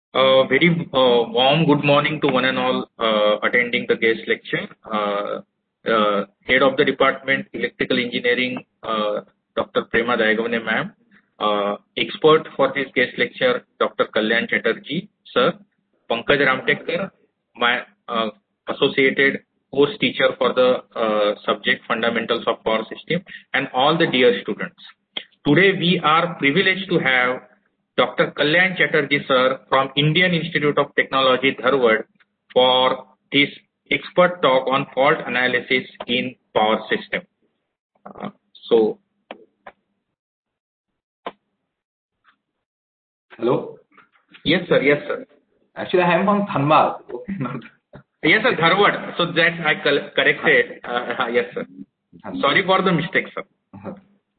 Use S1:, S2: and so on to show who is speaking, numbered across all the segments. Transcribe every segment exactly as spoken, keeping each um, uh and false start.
S1: Uh, very uh, warm good morning to one and all uh, attending the guest lecture. Uh, uh, Head of the Department Electrical Engineering, uh, Doctor Prema Dayagavane ma'am. Uh, expert for this guest lecture, Doctor Kalyan Chatterjee, sir. Pankaj Ramtekar, my uh, associated course teacher for the uh, subject Fundamentals of Power System, and all the dear students. Today we are privileged to have Doctor Kalyan Chatterjee sir from Indian Institute of Technology, Dharwad, for this expert talk on fault analysis in power system. Uh, so,
S2: Hello?
S1: yes sir, yes sir.
S2: Actually, I am from Dhanbad. Okay, not.
S1: Yes sir, Dharwad. So that I corrected. Uh, yes sir.
S2: Dhanbad.
S1: Sorry for the mistake, sir.
S2: Uh-huh.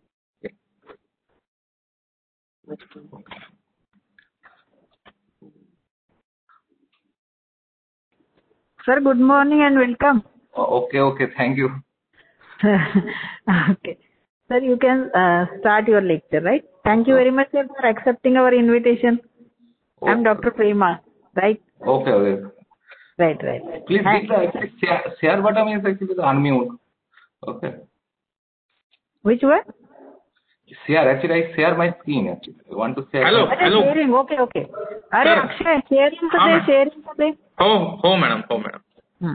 S3: Sir, good morning and welcome.
S2: Oh, okay, okay, thank you.
S3: Okay. Sir, you can uh, start your lecture, right? Thank you very much, sir, for accepting our invitation.
S2: Okay.
S3: I'm Doctor Prema, right?
S2: Okay, okay.
S3: Right, right.
S2: Please
S3: Thank
S2: click the actually share, share button is actually the unmute. Okay.
S3: Which one?
S2: Share, actually I share my screen actually. I want to share.
S1: Hello,
S2: my-
S1: hello.
S3: Sharing, okay, okay. Are
S1: Sir.
S3: Akshay, sharing
S1: हाँ,
S3: today,
S1: ma'am.
S3: sharing today.
S1: Oh, oh, madam, oh, madam.
S3: Hmm.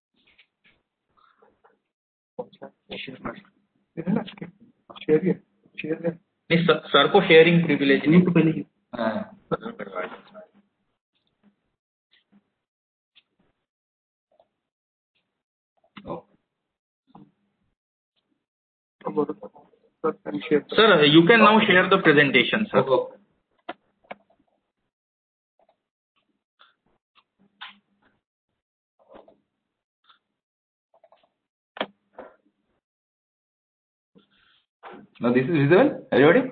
S1: नहीं sir, sir को sharing privilege नहीं तो पहले
S2: हाँ. Okay.
S1: Sir, you can now share the presentation, sir.
S2: Okay. Now this is visible, everybody?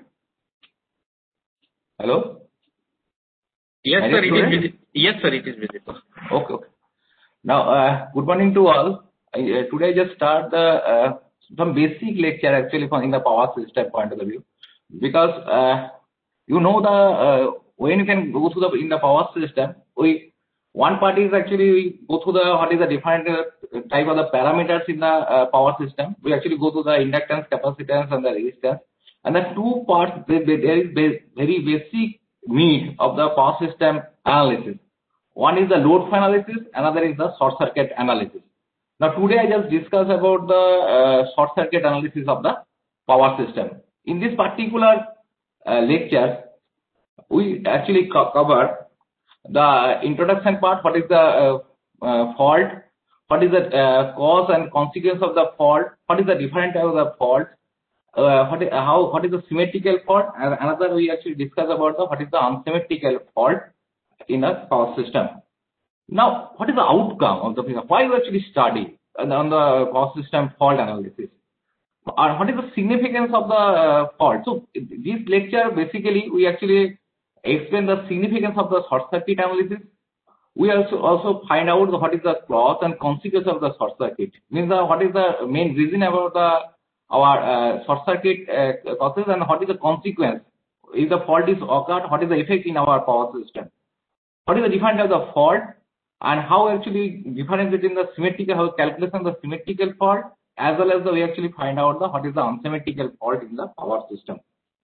S2: Hello?
S1: Yes,
S2: Are
S1: sir,
S2: you
S1: it is
S2: student?
S1: visible. Yes, sir, it is visible.
S2: Okay, okay. Now, uh, good morning to all. I, uh, today I just start the uh, some basic lecture actually from in the power system point of view, because uh, you know the uh, when you can go through the in the power system, we one part is actually we go through the what is the different uh, type of the parameters in the uh, power system. We actually go through the inductance, capacitance, and the resistance. And the two parts there, there is very basic need of the power system analysis. One is the load flow analysis, another is the short circuit analysis. Now today I just discuss about the uh, short circuit analysis of the power system. In this particular uh, lecture, we actually co cover the introduction part, what is the uh, uh, fault, what is the uh, cause and consequence of the fault, what is the different type of the fault, uh, what is, how what is the symmetrical fault, and another we actually discuss about the what is the unsymmetrical fault in a power system. Now, what is the outcome of the why you actually study on the power system fault analysis? And what is the significance of the uh, fault? So, this lecture basically we actually explain the significance of the short circuit analysis. We also also find out what is the cause and consequence of the short circuit. Means the, what is the main reason about the our uh, short circuit uh, causes and what is the consequence if the fault is occurred. What is the effect in our power system? What is the different of the fault and how actually difference between the symmetrical how calculation of the symmetrical fault as well as the we actually find out the what is the unsymmetrical fault in the power system.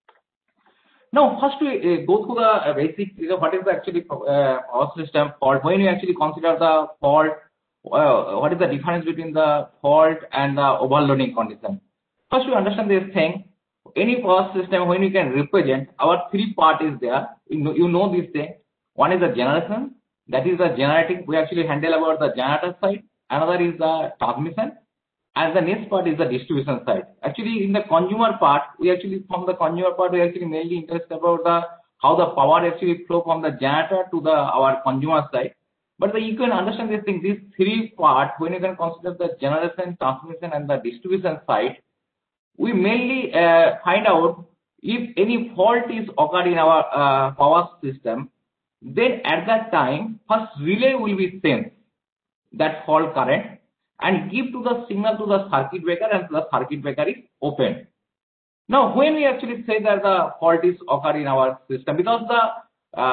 S2: Now, first we uh, go through the uh, basic, you know, what is the actually uh, power system fault. When you actually consider the fault, uh, what is the difference between the fault and the overloading condition? First, we understand this thing. Any power system, when you can represent, our three part is there. You know, you know this thing. One is the generation, that is the generating. We actually handle about the generator side. Another is the transmission. And the next part is the distribution side. Actually, in the consumer part, we actually from the consumer part, we actually mainly interested about the how the power actually flow from the generator to the our consumer side. But the, you can understand this thing. These three parts, when you can consider the generation, transmission, and the distribution side, we mainly uh, find out if any fault is occurred in our uh, power system. Then at that time, first relay will be sent that fault current and give to the signal to the circuit breaker, and the circuit breaker is opened. Now, when we actually say that the fault is occurred in our system, because the uh,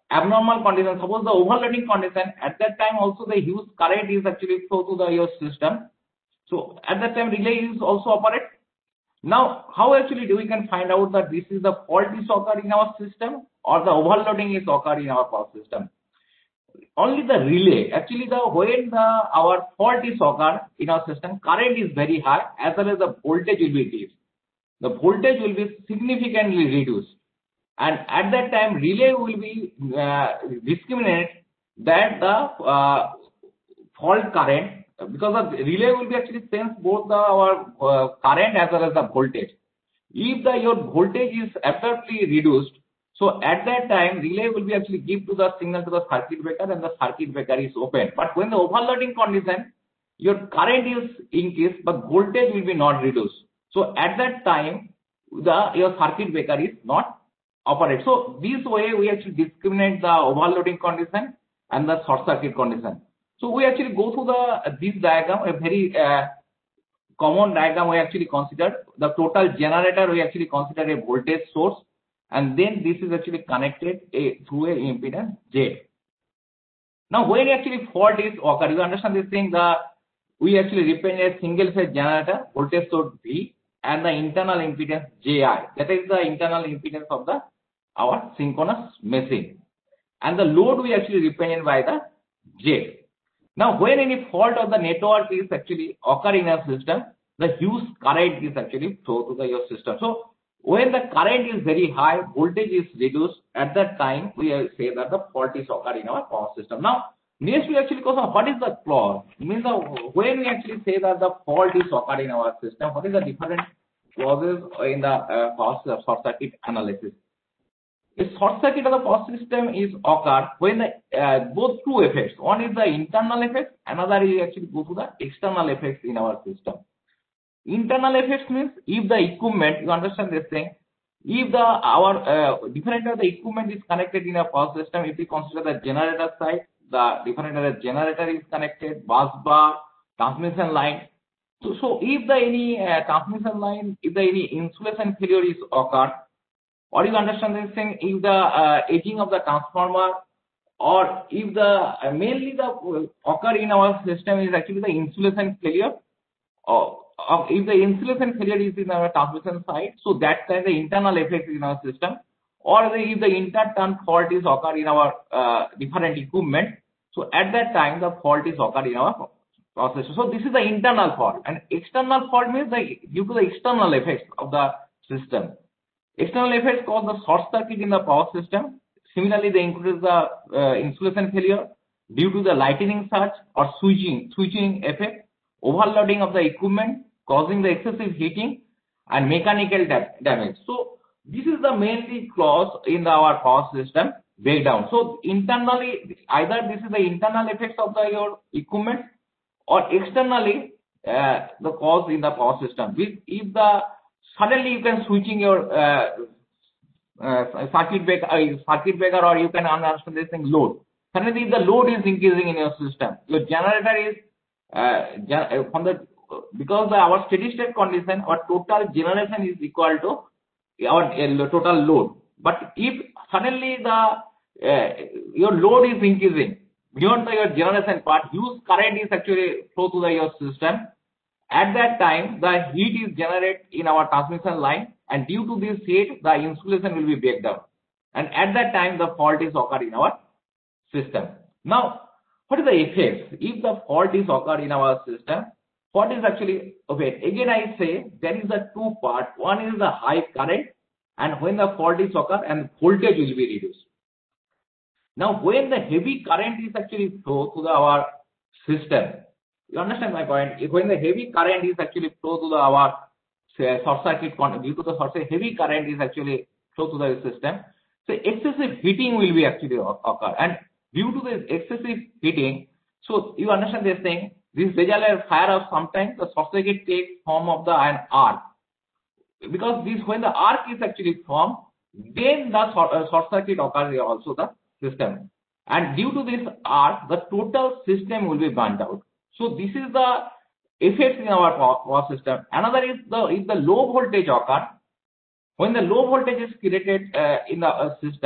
S2: abnormal condition, suppose the overloading condition, at that time also the huge current is actually flow to the your system. So at that time relay is also operate. Now how actually do we can find out that this is the fault is occurring in our system or the overloading is occurring in our power system? Only the relay, actually the when the our fault is occur in our system, current is very high as well as the voltage will be decreased. The voltage will be significantly reduced, and at that time relay will be uh, discriminate that the uh, fault current, because of relay will be actually sense both the our uh, current as well as the voltage. If the your voltage is abruptly reduced, so at that time relay will be actually give to the signal to the circuit breaker and the circuit breaker is open. But when the overloading condition, your current is increased but voltage will be not reduced. So at that time the your circuit breaker is not operate. So this way we actually discriminate the overloading condition and the short circuit condition. So we actually go through the this diagram, a very uh, common diagram. We actually consider the total generator, we actually consider a voltage source, and then this is actually connected a, through a impedance Z. Now when actually fault is occur, you understand this thing, the we actually represent a single phase generator, voltage source V and the internal impedance J I. That is the internal impedance of the our synchronous machine, and the load we actually represent by the Z. Now when any fault of the network is actually occurring in a system, the huge current is actually flow to the your system. So when the current is very high, voltage is reduced, at that time we say that the fault is occurring in our power system. Now next we actually go, what is the clause? It means the, when we actually say that the fault is occurring in our system, what is the different clauses in the uh, power short circuit analysis? A short circuit of the power system is occur when the uh, both two effects. One is the internal effect, another is actually go to the external effects in our system. Internal effects means if the equipment, you understand this thing, if the our uh, different of the equipment is connected in a power system, if we consider the generator side, the different of the generator is connected, bus bar, transmission line. So, so if the any uh, transmission line, if the any insulation failure is occurred, or you understand this thing, if the uh, aging of the transformer, or if the uh, mainly the uh, occur in our system is actually the insulation failure, or, or if the insulation failure is in our transmission side, so that time the internal effect in our system, or the, if the inter-turn fault is occur in our uh, different equipment, so at that time the fault is occur in our processor. So this is the internal fault, and external fault means the due to the external effects of the system. External effects cause the short circuit in the power system. Similarly, they include the uh, insulation failure due to the lightning surge or switching switching effect, overloading of the equipment causing the excessive heating, and mechanical da damage. So this is the mainly clause in the, our power system breakdown. So internally, either this is the internal effects of the your equipment, or externally uh, the cause in the power system. If, if the suddenly you can switching your uh, uh, circuit breaker, uh, circuit breaker, or you can understand this thing load. Suddenly, if the load is increasing in your system, your generator is uh, gen from the because the, our steady state condition, our total generation is equal to our uh, total load. But if suddenly the uh, your load is increasing beyond the, your generation part, huge current is actually flow to the your system. At that time, the heat is generated in our transmission line, and due to this heat, the insulation will be break down. And at that time, the fault is occur in our system. Now, what is the effects? If the fault is occur in our system, what is actually, okay, again I say, there is the two part. One is the high current, and when the fault is occur, and voltage will be reduced. Now, when the heavy current is actually flow to the, our system, you understand my point? If when the heavy current is actually flow to the our say, short circuit, due to the short circuit, heavy current is actually flow to the system, so excessive heating will be actually occur, and due to this excessive heating, so you understand this thing, this regular fire of sometimes the short circuit takes form of the an arc, because this when the arc is actually formed, then the short, uh, short circuit occurs also the system, and due to this arc, the total system will be burnt out. So this is the effects in our power system. Another is the if the low voltage occur, when the low voltage is created uh, in the uh, system,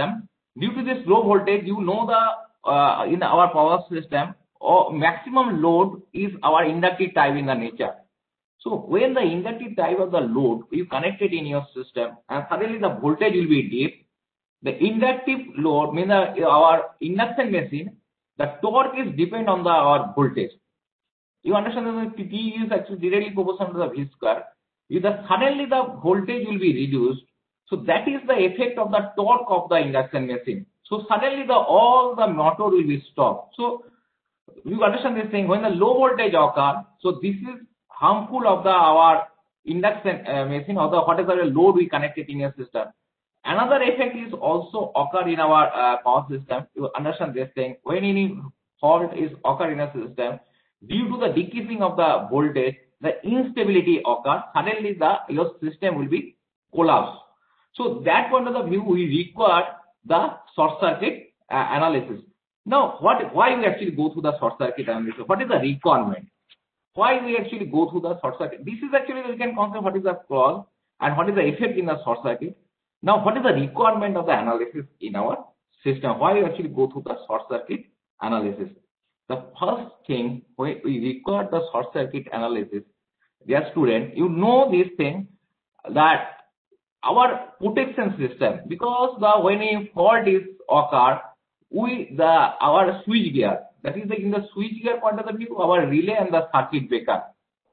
S2: Due to this low voltage, you know the uh, in our power system, or maximum load is our inductive type in the nature. So when the inductive type of the load you connect it in your system, and suddenly the voltage will be deep, the inductive load means the, our induction machine, the torque is depend on the our voltage. You understand that the T is actually directly proportional to the V square. If the suddenly the voltage will be reduced, so that is the effect of the torque of the induction machine. So suddenly the all the motor will be stopped. So you understand this thing, when the low voltage occur, so this is harmful of the our induction uh, machine, or the whatever load we connected in your system. Another effect is also occur in our uh, power system. You understand this thing, when any fault is occur in a system, due to the decreasing of the voltage, the instability occurs. Suddenly the your system will be collapsed. So that point of the view, we require the short circuit uh, analysis. Now, what why we actually go through the short circuit analysis? What is the requirement? Why we actually go through the short circuit? This is actually, we can consider what is the cause and what is the effect in the short circuit. Now, what is the requirement of the analysis in our system? Why we actually go through the short circuit analysis? The first thing we, we require the short circuit analysis, dear student, you know this thing, that our protection system, because the when a fault is occur, we the our switch gear, that is the in the switch gear point of the view, our relay and the circuit breaker.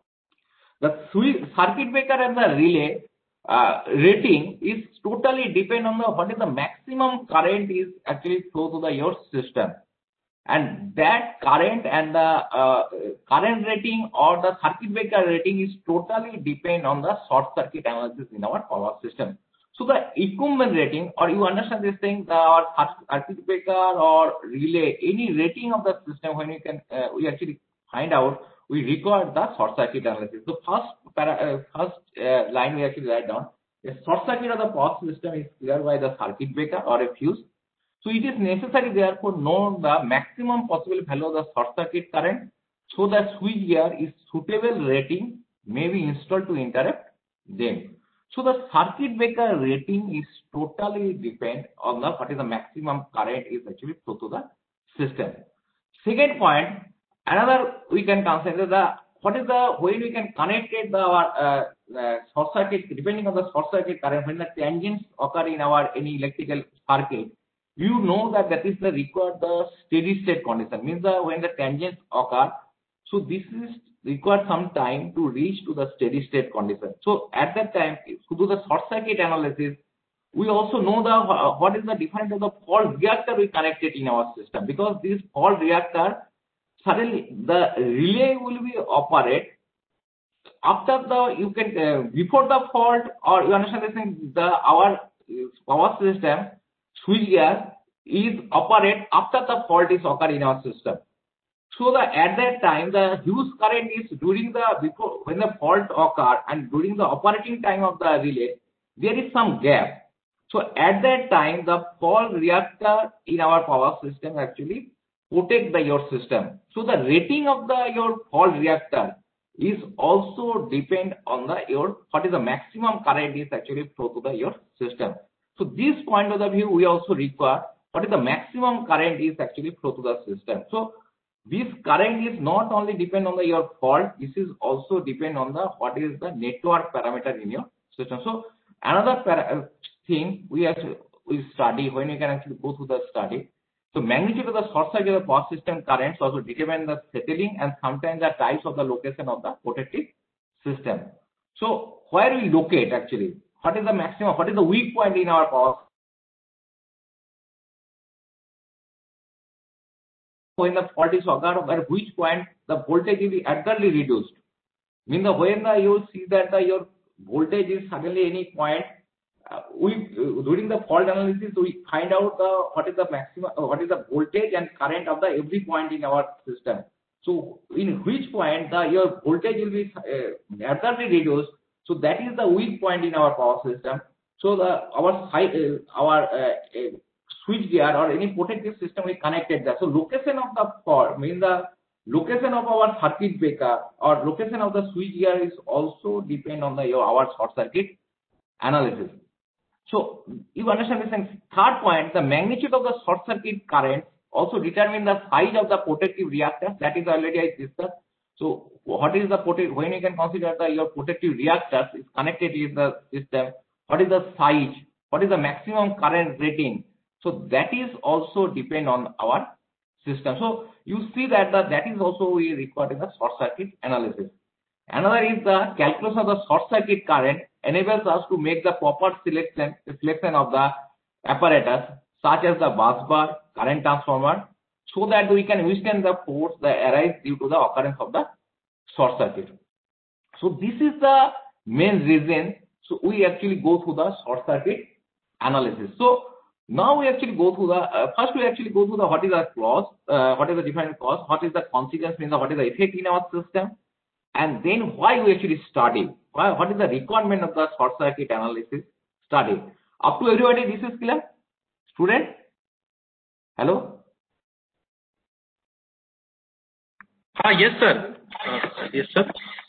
S2: The switch, circuit breaker and the relay uh, rating is totally depend on the what is the maximum current is actually flow to the your system, and that current and the uh, current rating or the circuit breaker rating is totally depend on the short circuit analysis in our power system. So the equipment rating, or you understand this thing, the our circuit breaker or relay, any rating of the system, when we can uh, we actually find out, we require the short circuit analysis. So first para, uh, first uh, line we actually write down, the short circuit of the power system is cleared by the circuit breaker or a fuse. So it is necessary therefore know the maximum possible value of the short circuit current, so that switch gear is suitable rating may be installed to interrupt them. So the circuit breaker rating is totally depend on the what is the maximum current is actually flow to the system. Second point, another we can consider the what is the when we can connect it the our uh, uh, short circuit, depending on the short circuit current, when the tangents occur in our any electrical circuit, you know that that is the required the steady state condition, means the when the tangents occur, so this is required some time to reach to the steady state condition. So at that time, to do the short circuit analysis, we also know the uh, what is the difference of the fault reactor we connected in our system, because this fault reactor, suddenly the relay will be operate after the you can uh, before the fault, or you understand this thing, the our power system switch gear is operate after the fault is occur in our system. So the at that time the huge current is during the before when the fault occur, and during the operating time of the relay there is some gap. So at that time the fault reactor in our power system actually protect the your system. So the rating of the your fault reactor is also depend on the your what is the maximum current is actually flow to the your system. So this point of the view we also require what is the maximum current is actually flow to the system. So this current is not only depend on the your fault, this is also depend on the what is the network parameter in your system. So another para thing we actually we study when we can actually go through the study. So magnitude of the short circuit of the power system currents also determine the settling and sometimes the types of the location of the protective system. So where we locate actually, what is the maximum, what is the weak point in our power? When the fault is occurred, at which point the voltage will be adversely reduced. Mean the when the you see that the your voltage is suddenly any point, uh, we uh, during the fault analysis we find out the what is the maximum, uh, what is the voltage and current of the every point in our system. So in which point the your voltage will be uh, adversely reduced. So that is the weak point in our power system. So the our uh, our uh, uh, switch gear or any protective system we connected that. So location of the fault means the location of our circuit breaker or location of the switch gear is also depend on the your our short circuit analysis. So you understand this thing. Third point, the magnitude of the short circuit current also determine the size of the protective reactor. That is already I discussed. So what is the protect when you can consider the your protective reactors is connected with the system? What is the size? What is the maximum current rating? So that is also depend on our system. So you see that the, that is also we require in the short circuit analysis. Another is the calculation of the short circuit current enables us to make the proper selection selection of the apparatus such as the bus bar, current transformer, so that we can withstand the force that arise due to the occurrence of the short circuit. So this is the main reason. So we actually go through the short circuit analysis. So now we actually go through the uh, first we actually go through the what is the cause, uh, what is the different cause, what is the consequence, means what is the effect in our system, and then why we actually study, why, what is the requirement of the short circuit analysis study. Up to everybody, this is clear? Student? Hello?
S1: Ah, yes, sir. Uh, yes, sir.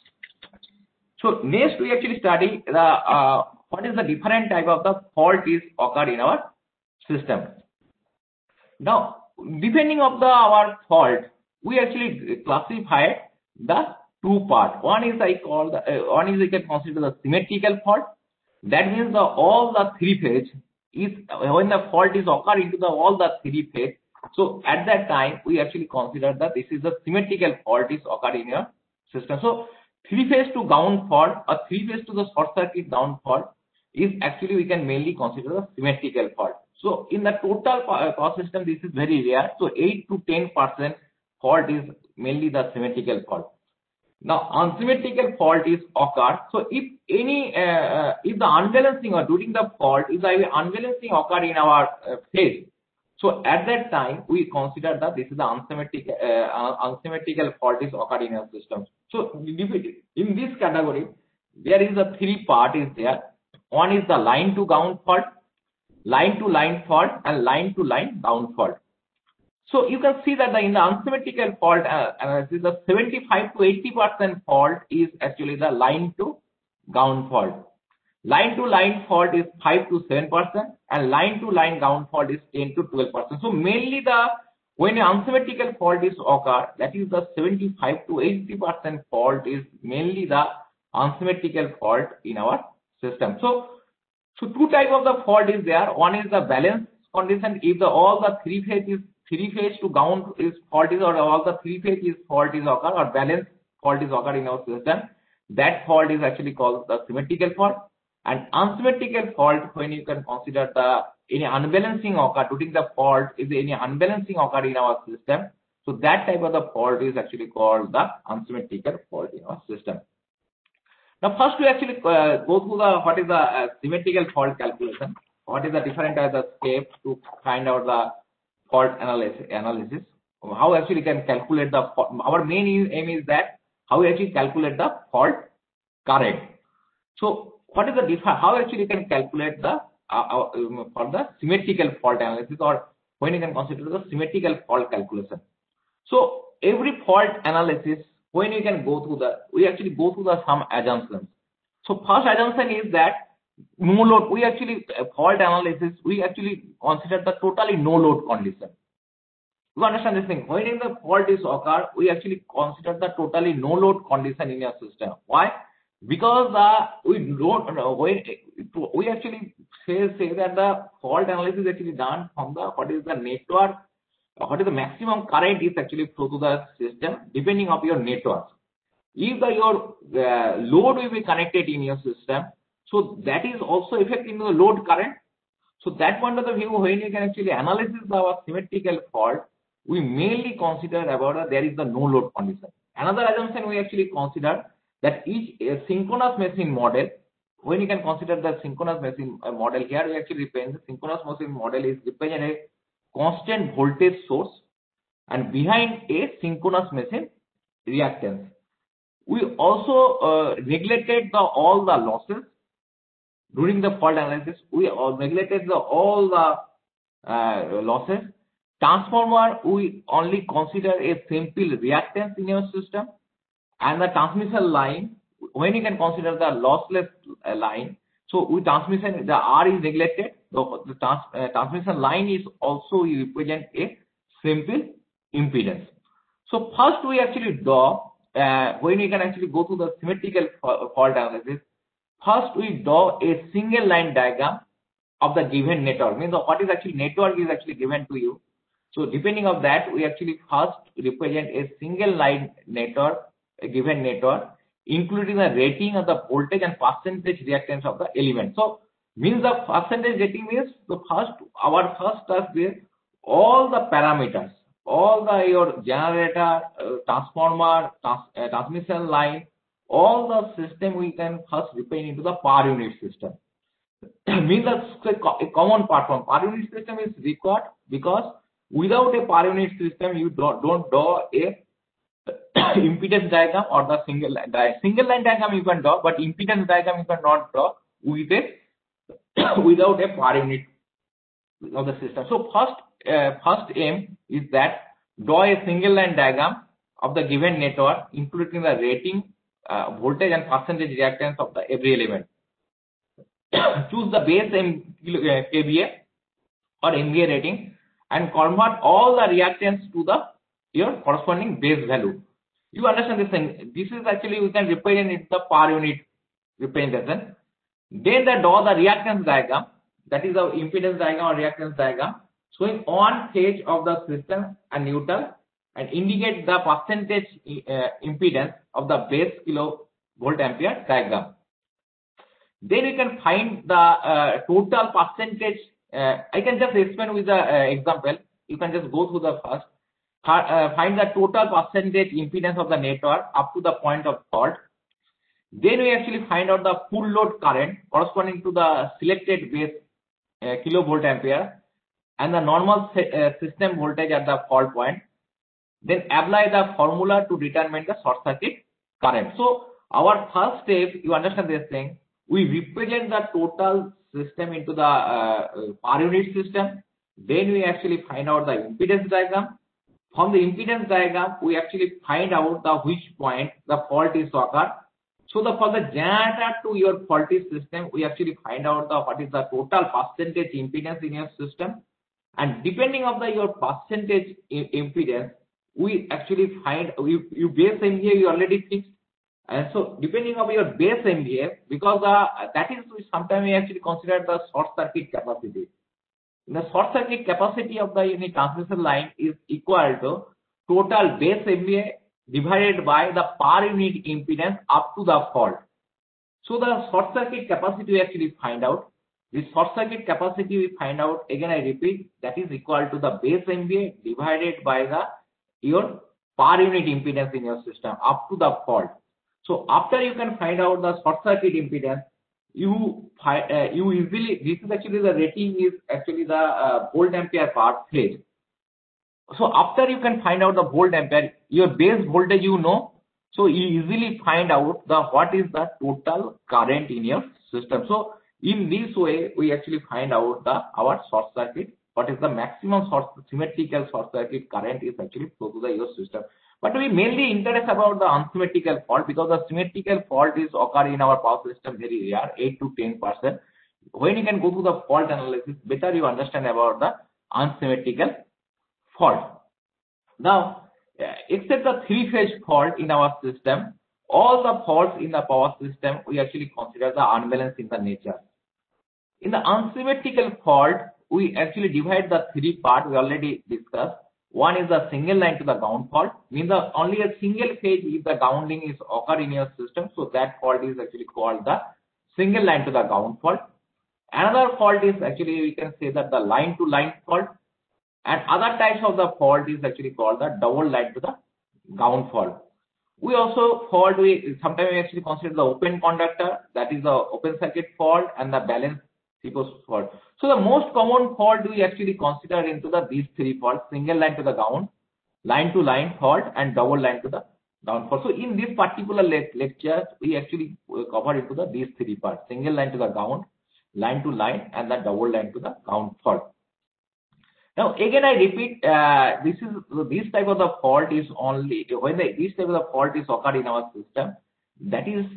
S2: So next we actually study the uh, what is the different type of the fault is occurred in our system. Now, depending of the our fault, we actually classify the two part. One is I call the uh, one is we can consider the symmetrical fault. That means the all the three phase is when the fault is occur into the all the three phase. So at that time we actually consider that this is the symmetrical fault is occur in your system. So three phase to ground fault or three phase to the short circuit ground fault is actually we can mainly consider the symmetrical fault. So in the total power system, this is very rare. So eight to ten percent fault is mainly the symmetrical fault. Now unsymmetrical fault is occur. So if any uh, uh, if the unbalancing or during the fault is the unbalancing occur in our uh, phase, so at that time we consider that this is the unsymmetrical uh, unsymmetrical fault is occur in our system. So in this category there is a three part is there. One is the line to ground fault, line to line fault, and line to line ground fault. So you can see that the, in the unsymmetrical fault analysis, the seventy-five to eighty percent fault is actually the line to ground fault. Line to line fault is five to seven percent, and line to line ground fault is ten to twelve percent. So mainly the when an unsymmetrical fault is occur, that is the seventy-five to eighty percent fault is mainly the unsymmetrical fault in our system. So so two type of the fault is there. One is the balance condition. If the all the three phase is three phase to ground is fault is or all the three phase is fault is occur or balance fault is occur in our system, that fault is actually called the symmetrical fault. And unsymmetrical fault, when you can consider the any unbalancing occur during the fault is any unbalancing occur in our system, so that type of the fault is actually called the unsymmetrical fault in our system. Now first we actually uh, go through the what is the uh, symmetrical fault calculation, what is the different types of steps to find out the fault analysis, analysis, how actually can calculate the fault. Our main aim is that how we actually calculate the fault current. So what is the difference, how actually you can calculate the uh, uh, for the symmetrical fault analysis, or when you can consider the symmetrical fault calculation. So every fault analysis, when you can go through the, we actually go through the some assumptions. So first assumption is that no load, we actually uh, fault analysis, we actually consider the totally no load condition. You understand this thing? When in the fault is occur, we actually consider the totally no load condition in your system. Why? Because uh, we don't uh, when we actually say say that the fault analysis is actually done from the what is the network, what is the maximum current is actually flow to the system depending on your network. If the your uh, load will be connected in your system, so that is also affecting the load current. So that point of the view, when you can actually analyze our symmetrical fault, we mainly consider about uh, there is the no load condition. Another assumption we actually consider that each uh, synchronous machine model, when you can consider the synchronous machine uh, model, here we actually represent the synchronous machine model is represent a constant voltage source and behind a synchronous machine reactance. We also uh, neglected the all the losses during the fault analysis. We all neglected the all the uh, losses. Transformer, we only consider a simple reactance in your system, and the transmission line, when you can consider the lossless line, So with transmission, the R is neglected. The, the trans, uh, transmission line is also represent a simple impedance. So first we actually draw, uh, when we can actually go to the symmetrical fault analysis, first we draw a single line diagram of the given network. Means what is actually network is actually given to you. So depending on that, we actually first represent a single line network, a given network, including the rating of the voltage and percentage reactance of the element. So means the percentage rating means the first, our first task is all the parameters, all the your generator, uh, transformer, trans, uh, transmission line, all the system we can first represent into the per unit system. Means that a common platform. Per unit system is required because without a per unit system, you don't, don't draw a impedance diagram or the single line diagram. Single line diagram you can draw, but impedance diagram you cannot draw with a without a per unit of the system. So first, uh, first aim is that draw a single line diagram of the given network, including the rating, uh, voltage and percentage reactance of the every element. Choose the base M K V A or M V A rating and convert all the reactance to the your corresponding base value. You understand this thing? This is actually we can represent it the per unit representation. Then the draw the reactance diagram, that is the impedance diagram or reactance diagram, showing one phase of the system and neutral and indicate the percentage uh, impedance of the base kilovolt ampere diagram. Then you can find the uh, total percentage. Uh, I can just explain with the uh, example. You can just go through the first. Uh, find the total percentage impedance of the network up to the point of fault. Then we actually find out the full load current corresponding to the selected base uh, kilovolt ampere and the normal uh, system voltage at the fault point. Then apply the formula to determine the short circuit current. So our first step, you understand this thing, we represent the total system into the uh, per unit system. Then we actually find out the impedance diagram. From the impedance diagram, we actually find out the which point the fault is occurred. So the for the generator to your faulty system, we actually find out the what is the total percentage impedance in your system, and depending on the your percentage impedance, we actually find you, you base M V A you already fixed, and so depending on your base M V A, because uh, that is sometimes we actually consider the short circuit capacity. The short circuit capacity of the unit transmission line is equal to total base M V A divided by the per unit impedance up to the fault. So the short circuit capacity we actually find out. This short circuit capacity we find out, again I repeat, that is equal to the base M V A divided by the your per unit impedance in your system up to the fault. So after you can find out the short circuit impedance, you uh, you easily, this is actually the rating is actually the uh, volt ampere per phase. So after you can find out the volt ampere, your base voltage you know, so you easily find out the what is the total current in your system. So in this way we actually find out the our short circuit, what is the maximum short symmetrical short circuit current is actually flow to the your system. But we mainly interest about the unsymmetrical fault because the symmetrical fault is occur in our power system very rare, eight to ten percent. When you can go to the fault analysis, better you understand about the unsymmetrical fault. Now, except the three-phase fault in our system, all the faults in the power system we actually consider the unbalance in the nature. In the unsymmetrical fault, we actually divide the three part we already discussed. One is the single line to the ground fault, means the only a single phase if the grounding is occur in your system, so that fault is actually called the single line to the ground fault. Another fault is actually we can say that the line to line fault, and other types of the fault is actually called the double line to the ground fault. We also fault we sometimes we actually consider the open conductor, that is the open circuit fault, and the balance sequence fault. So the most common fault we actually consider into the these three faults: single line to the ground, line to line fault, and double line to the ground fault. So in this particular le lecture, we actually cover into the these three parts: single line to the ground, line to line, and the double line to the ground fault. Now again I repeat, uh, this is this type of the fault is only when the, this type of the fault is occur in our system. That is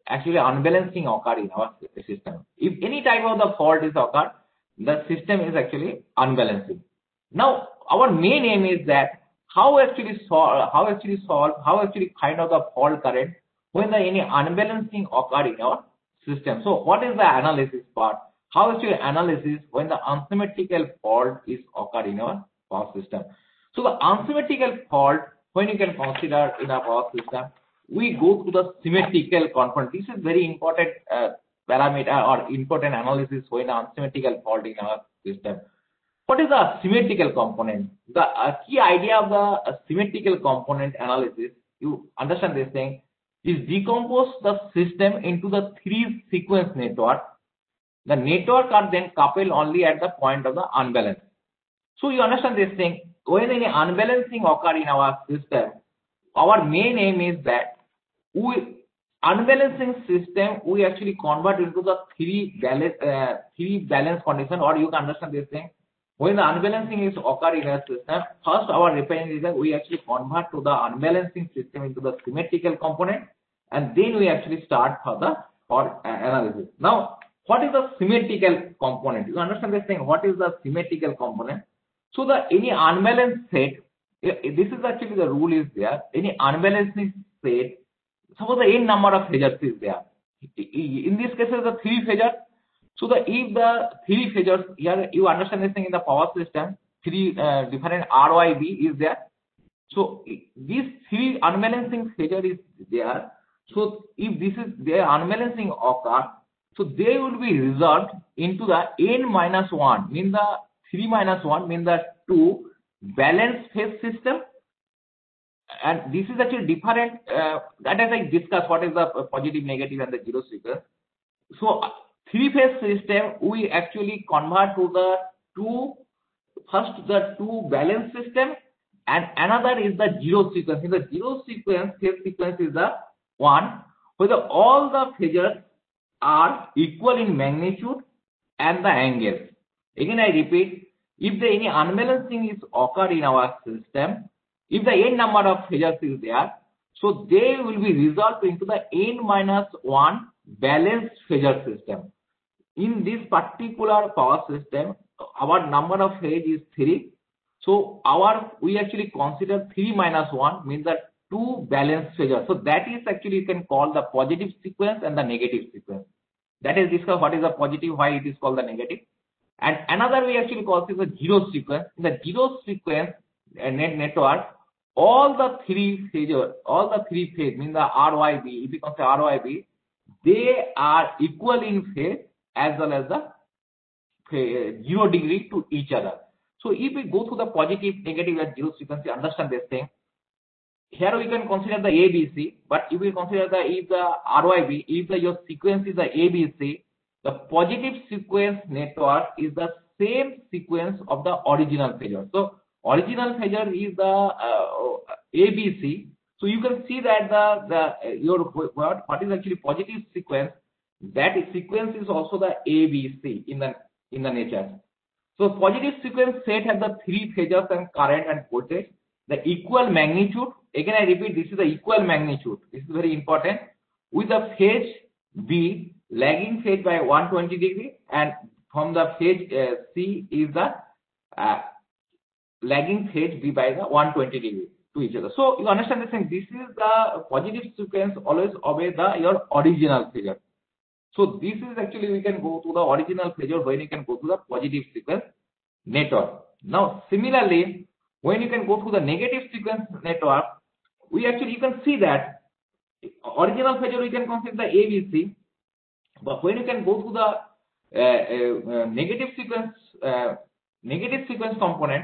S2: actually unbalancing occur in our system. If any type of the fault is occurred, the system is actually unbalancing. Now, our main aim is that how actually solve, how actually solve, how actually find out the fault current when the any unbalancing occur in our system. So, what is the analysis part? How actually analysis when the unsymmetrical fault is occur in our power system. So, the unsymmetrical fault when you can consider in a power system, we go to the symmetrical component. This is very important uh, parameter or important analysis when unsymmetrical fault in our system. What is the symmetrical component? The uh, key idea of the uh, symmetrical component analysis, you understand this thing, is decompose the system into the three sequence network. The network are then coupled only at the point of the unbalance. So you understand this thing, when any unbalancing occur in our system, our main aim is that we unbalancing system we actually convert into the three balance uh, three balance condition, or you can understand this thing. When the unbalancing is occur in a system, first our reference is that we actually convert to the unbalancing system into the symmetrical component, and then we actually start for the for uh, analysis. Now, what is the symmetrical component? You understand this thing? What is the symmetrical component? So the any unbalanced set, this is actually the rule is there. Any unbalancing set, suppose the n number of phases is there. In this case, the three phases. So the if the three phases here, you understand this thing in the power system, three uh, different R Y B is there. So these three unbalancing phases is there. So if this is their unbalancing occur, so they will be resolved into the n minus one, mean the three minus one, mean the two balanced phase system. And this is actually different. Uh, that as I discussed, what is the positive, negative, and the zero sequence. So three phase system we actually convert to the two, first the two balance system, and another is the zero sequence. In the zero sequence, phase sequence is the one where the, all the phases are equal in magnitude and the angles. Again I repeat, if the any unbalancing is occur in our system, if the n number of phases is there, so they will be resolved into the n minus one balanced phasor system. In this particular power system, our number of phase is three. So our we actually consider three minus one means that two balanced phasors. So that is actually you can call the positive sequence and the negative sequence. That is discussed what is the positive, why it is called the negative. And another we actually call this the zero sequence. In the zero sequence uh, net network, all the three phases, all the three phase mean the R Y B, if you consider R Y B, they are equal in phase as well as the uh, zero degree to each other. So if we go to the positive, negative, and zero sequence, you understand this thing. Here we can consider the A B C, but if we consider the if the R Y B, if the your sequence is the A B C, the positive sequence network is the same sequence of the original phasor. So original phasor is the uh, A B C. So you can see that the the your what what is actually positive sequence, that is sequence is also the A B C in the in the nature. So positive sequence set has the three phases and current and voltage, the equal magnitude. Again I repeat, this is the equal magnitude. This is very important. With the phase B lagging phase by one hundred twenty degree, and from the phase uh, C is the uh, lagging phase B by the one hundred twenty degree to each other. So you understand this thing. This is the positive sequence always obey the your original phasor. So this is actually we can go to the original phasor when you can go to the positive sequence network. Now similarly, when you can go to the negative sequence network, we actually you can see that original phasor we can consider the A B C, but when you can go to the uh, uh, uh, negative sequence uh, negative sequence component,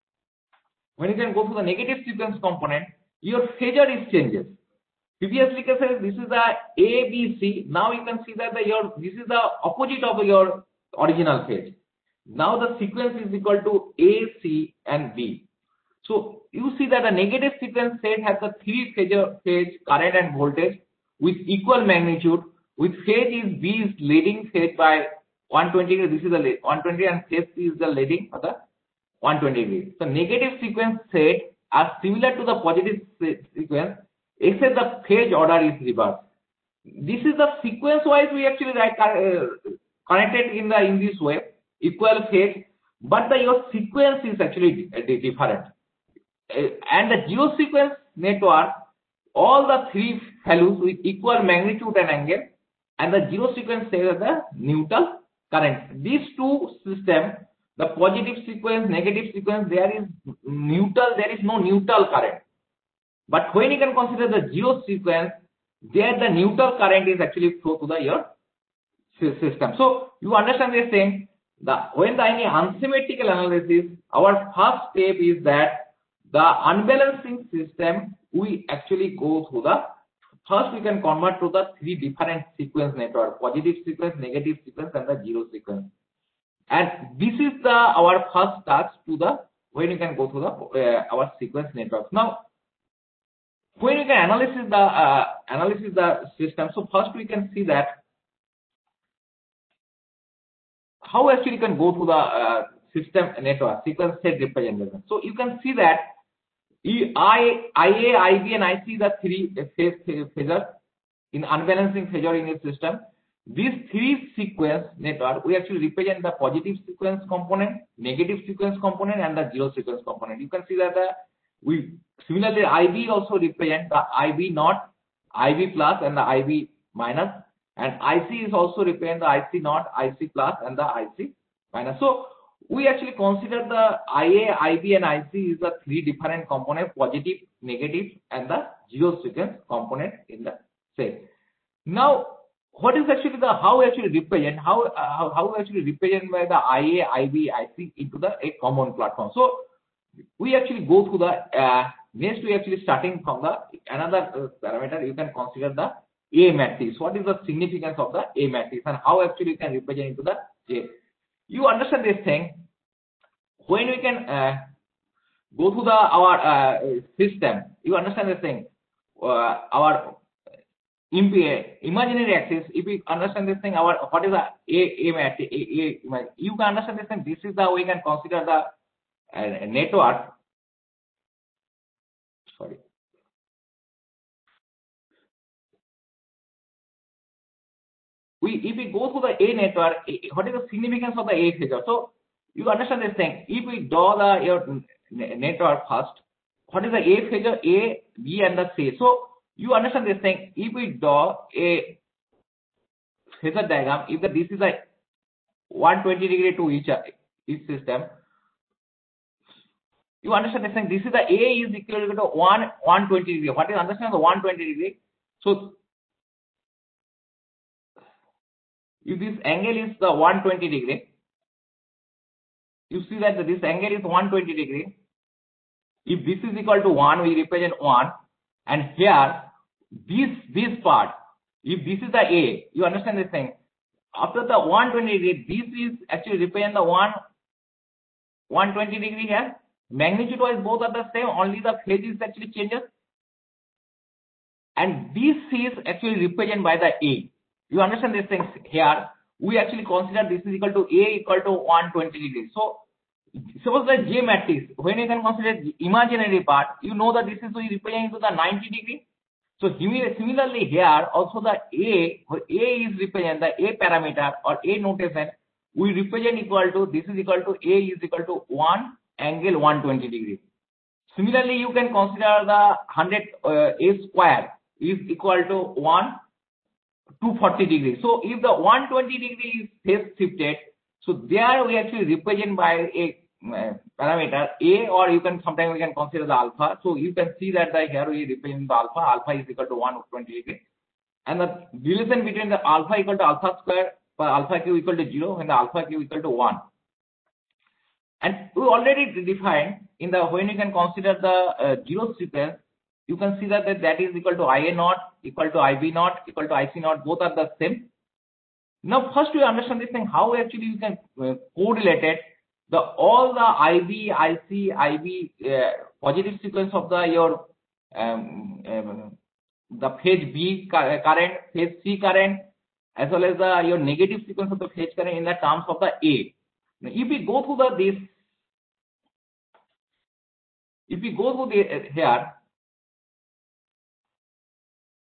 S2: when you can go to the negative sequence component, your phasor is changes. Previously this is the A B C. Now you can see that the your this is the opposite of your original phase. Now the sequence is equal to A, C, and B. So you see that the negative sequence set has the three phasor phase current and voltage with equal magnitude, with phase is B is leading phase by one hundred twenty degree. This is the one hundred twenty and phase C is the leading for the one hundred twenty degree. So negative sequence set are similar to the positive sequence, except the phase order is reversed. this is the sequence wise we actually write uh, connected in the in this way, equal phase, but the your sequence is actually different. Uh, and the zero sequence network, all the three values with equal magnitude and angle, and the zero sequence says the neutral current. These two systems, the positive sequence, negative sequence, there is neutral, there is no neutral current. But when you can consider the zero sequence, there the neutral current is actually flow to the your system. So you understand this thing. The when the any unsymmetrical analysis, our first step is that the unbalancing system we actually go through the first we can convert to the three different sequence network: positive sequence, negative sequence, and the zero sequence. And this is the our first task to the when you can go through the uh, our sequence network. Now, when you can analysis the uh, analysis the system, so first we can see that how actually you can go through the uh, system network sequence set representation. So you can see that I, IA, IB, and I C the three phase phasor in unbalancing phasor in a system. These three sequence network we actually represent the positive sequence component, negative sequence component, and the zero sequence component. You can see that the we similarly I B also represent the I B naught, I B plus, and the I B minus, and I C is also represent the I C naught, I C plus, and the I C minus. So we actually consider the I A, I B, and I C is the three different component: positive, negative, and the zero sequence component in the set. Now, what is actually the how actually represent how uh, how, how actually represent by the I A, I B, I C into the a common platform. So we actually go through the uh, next we actually starting from the another uh, parameter. You can consider the A matrix. What is the significance of the A matrix and how actually you can represent into the J? You understand this thing when we can uh, go through the our uh, system. You understand this thing uh, our imaginary axis. If we understand this thing, our what is the A A matrix? A, A, you can understand this thing. This is the way we can consider the uh, network. Sorry. We if we go through the A network, what is the significance of the A phasor? So you understand this thing. If we draw the your network first, what is the A phasor? A, B, and the C. So you understand this thing. If we draw a phasor diagram, if the this is a one hundred twenty degree to each each system, you understand this thing. This is the A is equal to one one hundred twenty degree. What is understand the one hundred twenty degree? So if this angle is the one hundred twenty degree, you see that this angle is one hundred twenty degree. If this is equal to one, we represent one, and here this this part, if this is the A, you understand this thing. After the one hundred twenty degree, this is actually represent the one one hundred twenty degree here. Magnitude wise both are the same, only the phase is actually changes, and this is actually represented by the A. You understand this thing here. We actually consider this is equal to A equal to one hundred twenty degrees. So suppose the J matrix, when you can consider the imaginary part, you know that this is we represent to the ninety degree. So similarly here also the A, A is represent the A parameter or A notation, we represent equal to this is equal to A is equal to one angle one hundred twenty degree. Similarly, you can consider the one hundred uh, A square is equal to one two hundred forty degrees. So if the one hundred twenty degree is phase shifted, so there we actually represent by a uh, parameter A, or you can sometimes we can consider the alpha. So you can see that the here we represent the alpha. Alpha is equal to one hundred twenty degree, and the relation between the alpha equal to alpha square for alpha q equal to zero and the alpha q equal to one. And we already defined in the when you can consider the uh, zero sequence, you can see that, that that is equal to I A naught equal to I B naught equal to I C naught, both are the same. Now first we understand this thing how actually you can uh, correlate it the all the I B, I C, I B uh, positive sequence of the your um, um, the phase B current, phase C current, as well as the your negative sequence of the phase current in the terms of the A. Now, if we go through the this, if we go through the uh, here,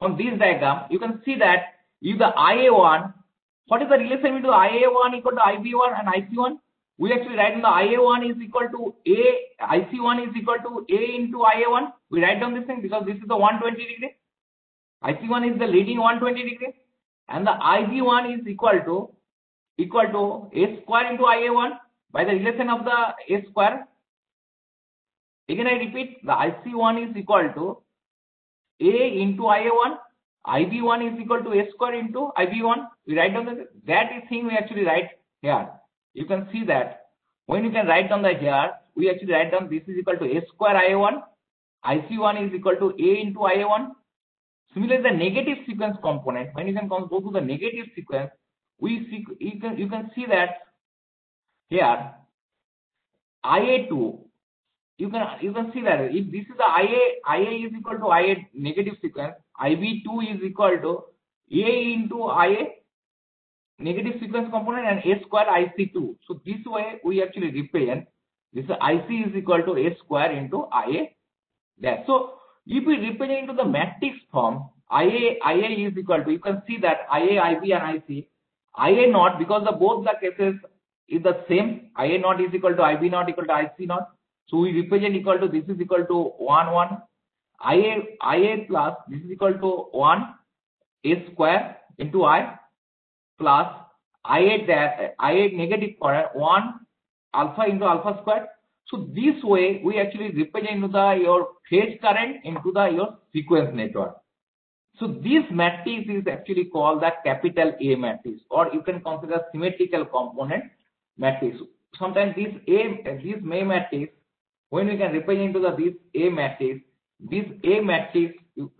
S2: from this diagram, you can see that if the I A one, what is the relation between I A one equal to I B one and I C one? We actually write down the I A one is equal to A, I C one is equal to A into I A one. We write down this thing because this is the one hundred twenty degree. I C one is the leading one hundred twenty degree, and the I B one is equal to equal to A square into I A one by the relation of the A square. Again I repeat, the I C one is equal to A into I A one, I B one is equal to A square into I B one. We write down the, that is thing we actually write here. You can see that when you can write down the here, we actually write down this is equal to A square I A one, I C one is equal to A into I A one. Similarly, the negative sequence component, when you can go to the negative sequence, we see, you can you can see that here I A two, you can you can see that if this is the I A, I A is equal to I A negative sequence, I B two is equal to A into I A negative sequence component and A square I C two. So this way we actually represent this I C is equal to A square into I A dash. So if we represent into the matrix form, I A, I A is equal to, you can see that I A, I B and I C, I A naught, because the both the cases is the same, I A naught is equal to I B naught equal to I C naught. So we represent equal to, this is equal to one, one, I A, I A plus, this is equal to one, A square into I plus I A dash, I A negative for one alpha into alpha square. So this way we actually represent into the your phase current into the your sequence network. So this matrix is actually called the capital A matrix, or you can consider symmetrical component matrix. Sometimes this A, this A matrix, when we can represent into the this A matrix, this A matrix,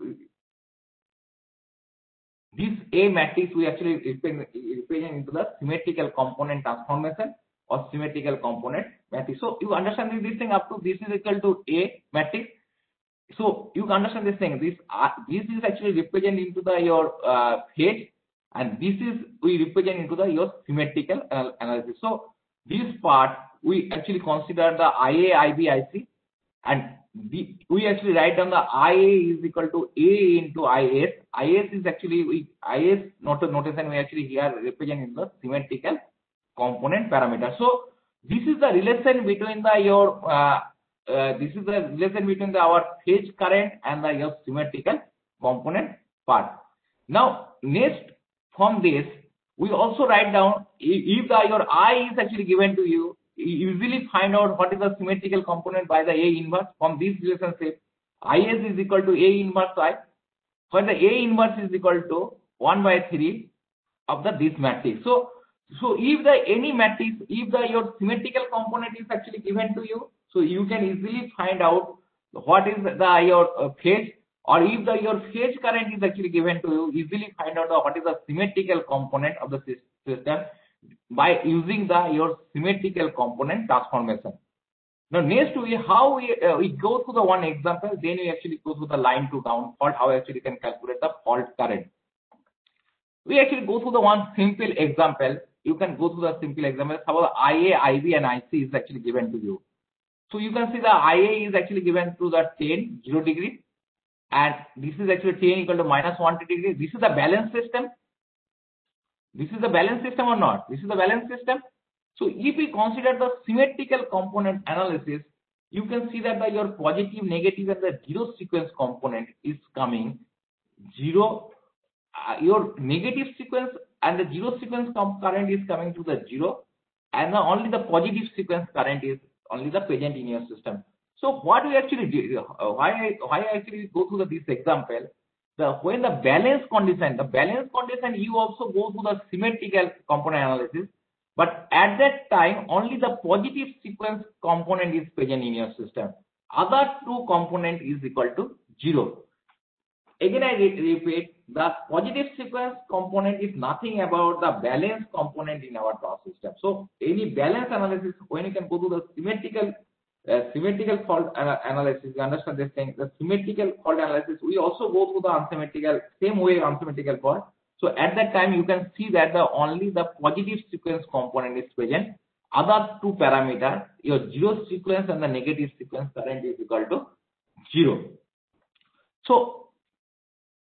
S2: this A matrix we actually represent into the symmetrical component transformation or symmetrical component matrix. So you understand this thing up to this is equal to A matrix. So you can understand this thing. This uh, this is actually represent into the your uh, phase, and this is we represent into the your symmetrical anal analysis. So this part we actually consider the I A, I B, I C, and the, we actually write down the I A is equal to A into I S. I S is actually we I S not notation we actually here represent in the symmetrical component parameter. So this is the relation between the your uh, uh, this is the relation between the our phase current and the your symmetrical component part. Now next from this we also write down if the your I is actually given to you, you usually find out what is the symmetrical component by the A inverse. From this relationship, I S is equal to A inverse I, where the A inverse is equal to one by three of the this matrix. So so if the any matrix, if the your symmetrical component is actually given to you, so you can easily find out what is the your uh, phase, or if the your phase current is actually given to you, easily find out the, what is the symmetrical component of the system by using the your symmetrical component transformation. Now next we how we uh, we go through the one example, then we actually go through the line to down fault, how actually can calculate the fault current. We actually go through the one simple example. You can go through the simple example. Suppose I A, I B and I C is actually given to you. So you can see the I A is actually given to the ten, zero degree, and this is actually ten equal to minus one degree. This is the balance system. This is the balance system or not? This is the balance system. So if we consider the symmetrical component analysis, you can see that the your positive, negative and the zero sequence component is coming zero. Uh, your negative sequence and the zero sequence current is coming to the zero, and the only the positive sequence current is only the present in your system. So what we actually do, uh, why why I actually go through the, this example, the when the balance condition, the balance condition you also go through the symmetrical component analysis, but at that time only the positive sequence component is present in your system. Other two component is equal to zero. Again I re repeat, the positive sequence component is nothing about the balance component in our power system. So any balance analysis, when you can go to the symmetrical uh, symmetrical fault uh, analysis, you understand this thing. The symmetrical fault analysis, we also go through the unsymmetrical, same way unsymmetrical fault. So at that time you can see that the only the positive sequence component is present. Other two parameters, your zero sequence and the negative sequence current is equal to zero. So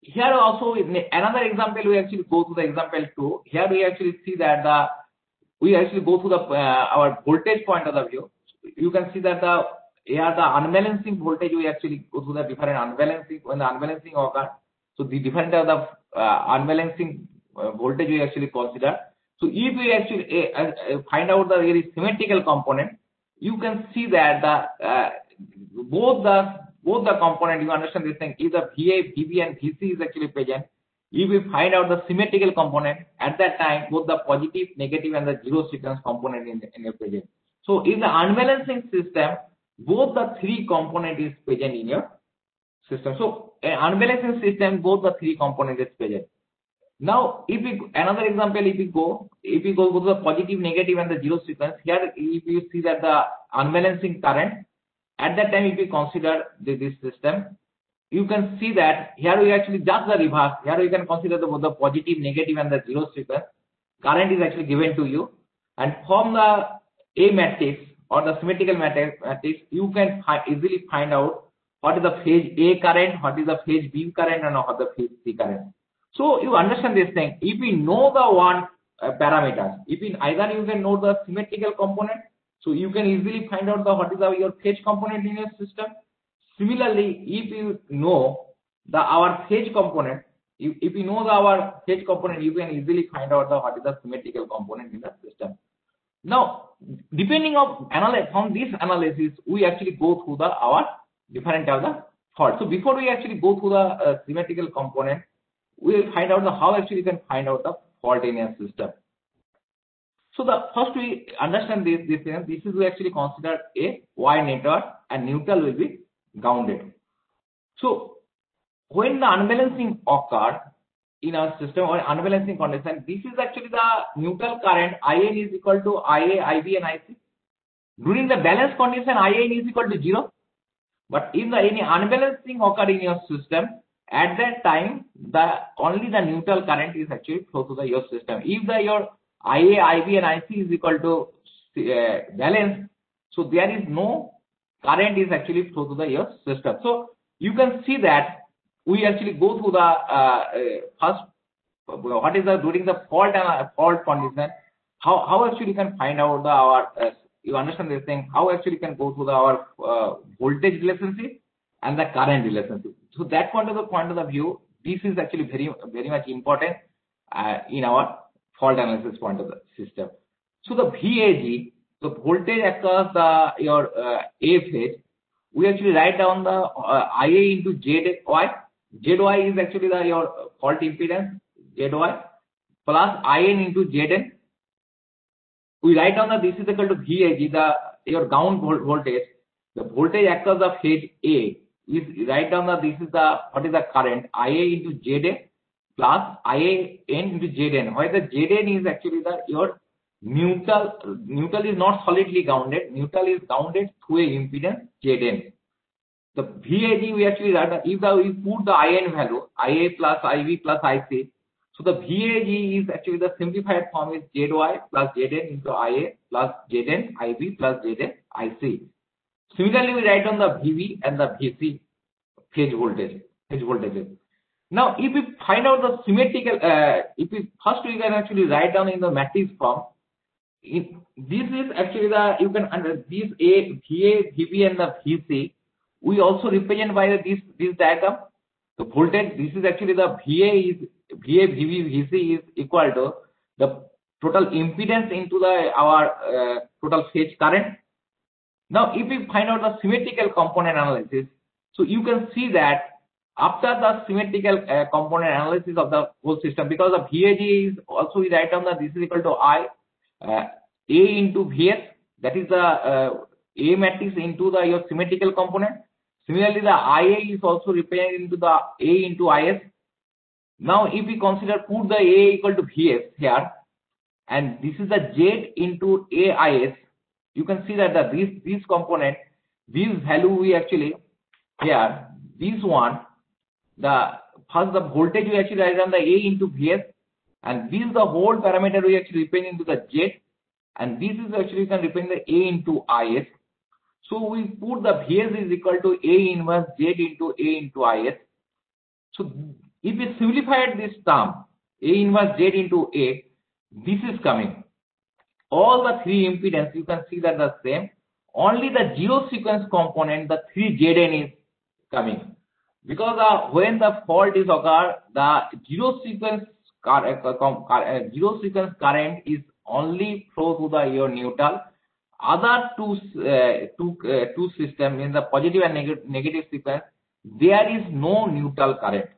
S2: here also another example, we actually go to the example two. Here we actually see that the we actually go to the uh, our voltage point of the view. You can see that the here the unbalancing voltage, we actually go to the different unbalancing when the unbalancing occurs. So the different of the uh, unbalancing uh, voltage we actually consider. So if we actually uh, uh, find out the very symmetrical component, you can see that the uh, both the both the component, you understand this thing, if the V A, V B and V C is actually present, if we find out the symmetrical component, at that time both the positive, negative and the zero sequence component in, in a present. So in the unbalancing system, both the three component is present in your system. So an unbalancing system, both the three component is present. Now, if we another example, if we go, if we go, go to the positive, negative, and the zero sequence, here if you see that the unbalancing current, at that time if we consider the, this system, you can see that here we actually just the reverse. Here we can consider the both the positive, negative, and the zero sequence. Current is actually given to you, and from the A matrix or the symmetrical matrix, you can fi easily find out what is the phase A current, what is the phase B current, and what is the phase C current. So you understand this thing. If we know the one uh, parameters, if we either you can know the symmetrical component, so you can easily find out the what is the, your phase component in your system. Similarly, if you know the our phase component, if, if you know the our phase component, you can easily find out the what is the symmetrical component in the system. Now, depending on analysis, from this analysis, we actually go through the our different of the fault. So before we actually go through the uh, symmetrical component, we will find out the how actually you can find out the fault in your system. So the first we understand this this this is we actually consider a Y network and neutral will be grounded. So when the unbalancing occur in our system or unbalancing condition, this is actually the neutral current I N is equal to I A, I B and I C. During the balance condition, I N is equal to zero. But if the any unbalancing occur in your system, at that time the only the neutral current is actually flow to the your system. If the your I A, I B and I C is equal to uh, balance, so there is no current is actually flow to the your system. So you can see that we actually go through the uh, uh, first what is the during the fault and uh, fault condition, how how actually you can find out the our uh, you understand this thing, how actually you can go through the our uh, voltage relationship and the current relationship. So that point of the point of the view, this is actually very very much important uh, in our fault analysis point of the system. So the V A G, the voltage across the your uh, A phase, we actually write down the uh, I A into Z Y. Z Y is actually the your fault impedance Z Y plus I N into Z N. We write down that this is equal to V A G, the your ground voltage. The voltage across the phase A is write down that this is the what is the current I A into Z N plus I A N into Z N. Why the Z N is actually the your neutral. Neutral is not solidly grounded. Neutral is grounded through a impedance Z N. The V A G we actually write if the we put the I N value I A plus I B plus I C. So the V A G is actually the simplified form is Z Y plus Z N into I A plus Z N I B plus Z N I C. Similarly, we write down the V B and the V C phase voltage, phase voltages. Now, if we find out the symmetrical, uh, if we first we can actually write down in the matrix form. In, this is actually the you can under these A, V A, V B and the V C. We also represent by this this diagram. The voltage. This is actually the V A is V A, V B, V C is equal to the total impedance into the our uh, total phase current. Now, if we find out the symmetrical component analysis, so you can see that after the symmetrical uh, component analysis of the whole system, because the V A G is also we write down that this is equal to I uh, A into V S, that is the uh, A matrix into the your symmetrical component. Similarly, the I A is also represented into the A into I S. Now, if we consider put the A equal to V S here, and this is the Z into A I S, you can see that the this this component, this value we actually here, this one, the first the voltage we actually write down the A into V S, and this is the whole parameter we actually represent into the Z, and this is actually you can represent the A into I S. So we put the V S is equal to A inverse Z into A into I S. So if we simplified this term, A inverse Z into A, this is coming. All the three impedance, you can see that the same. Only the zero sequence component, the three Z N is coming. Because uh, when the fault is occur, the zero sequence car, uh, uh, zero sequence current is only flow to the your neutral. Other two uh, two uh, two system in the positive and neg negative sequence, there is no neutral current.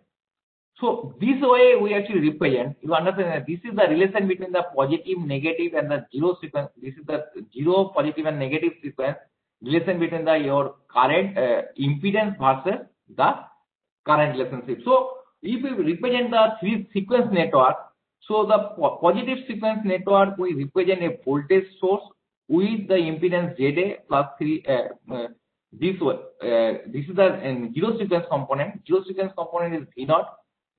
S2: So this way we actually represent. You understand that this is the relation between the positive, negative, and the zero sequence. This is the zero, positive, and negative sequence relation between the your current uh, impedance versus the current relationship. So if we represent the three sequence network, so the po positive sequence network we represent a voltage source with the impedance Z A plus three. Uh, uh, this way, uh, this is the uh, zero sequence component. Zero sequence component is V naught.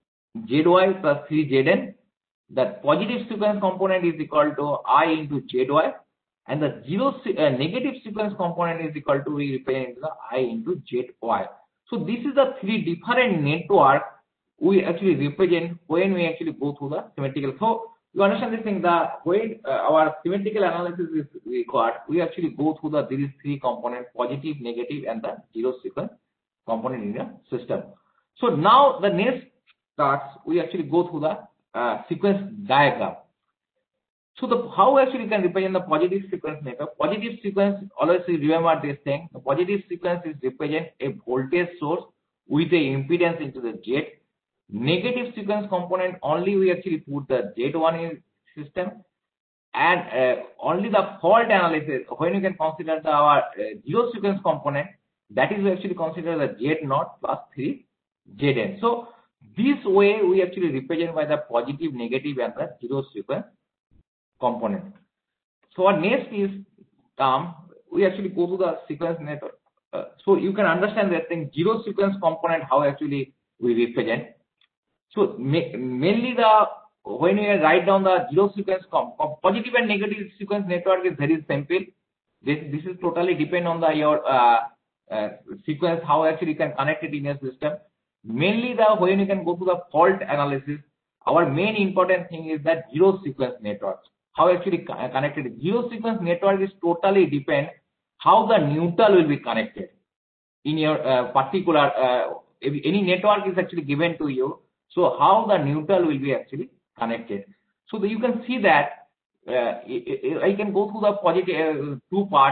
S2: Z Y plus three Z N. That positive sequence component is equal to I into Z Y, and the zero uh, negative sequence component is equal to, we represent the I into Z Y. So this is the three different network we actually represent when we actually go through the symmetrical. So you understand this thing, the when uh, our symmetrical analysis is required, we actually go through the these three components: positive, negative, and the zero sequence component in the system. So now the next starts, we actually go through the uh, sequence diagram. So the how actually you can represent the positive sequence network. Positive sequence, always remember this thing. The positive sequence is represent a voltage source with a impedance into the Z. Negative sequence component, only we actually put the Z one in system, and uh, only the fault analysis when you can consider the our uh, zero sequence component, that is we actually consider the Z naught plus three Z N. So this way we actually represent by the positive, negative, and the zero sequence component. So our next is term, we actually go to the sequence network. Uh, so you can understand that thing, zero sequence component, how actually we represent. So ma mainly the when we write down the zero sequence com positive and negative sequence network is very simple. This this is totally depend on the your uh, uh, sequence, how actually you can connect it in your system. Mainly the when you can go to the fault analysis, our main important thing is that zero sequence network. How actually connected? Zero sequence network is totally depend how the neutral will be connected in your uh, particular uh, if any network is actually given to you. So how the neutral will be actually connected. So that you can see that uh, I can go through the positive uh, two part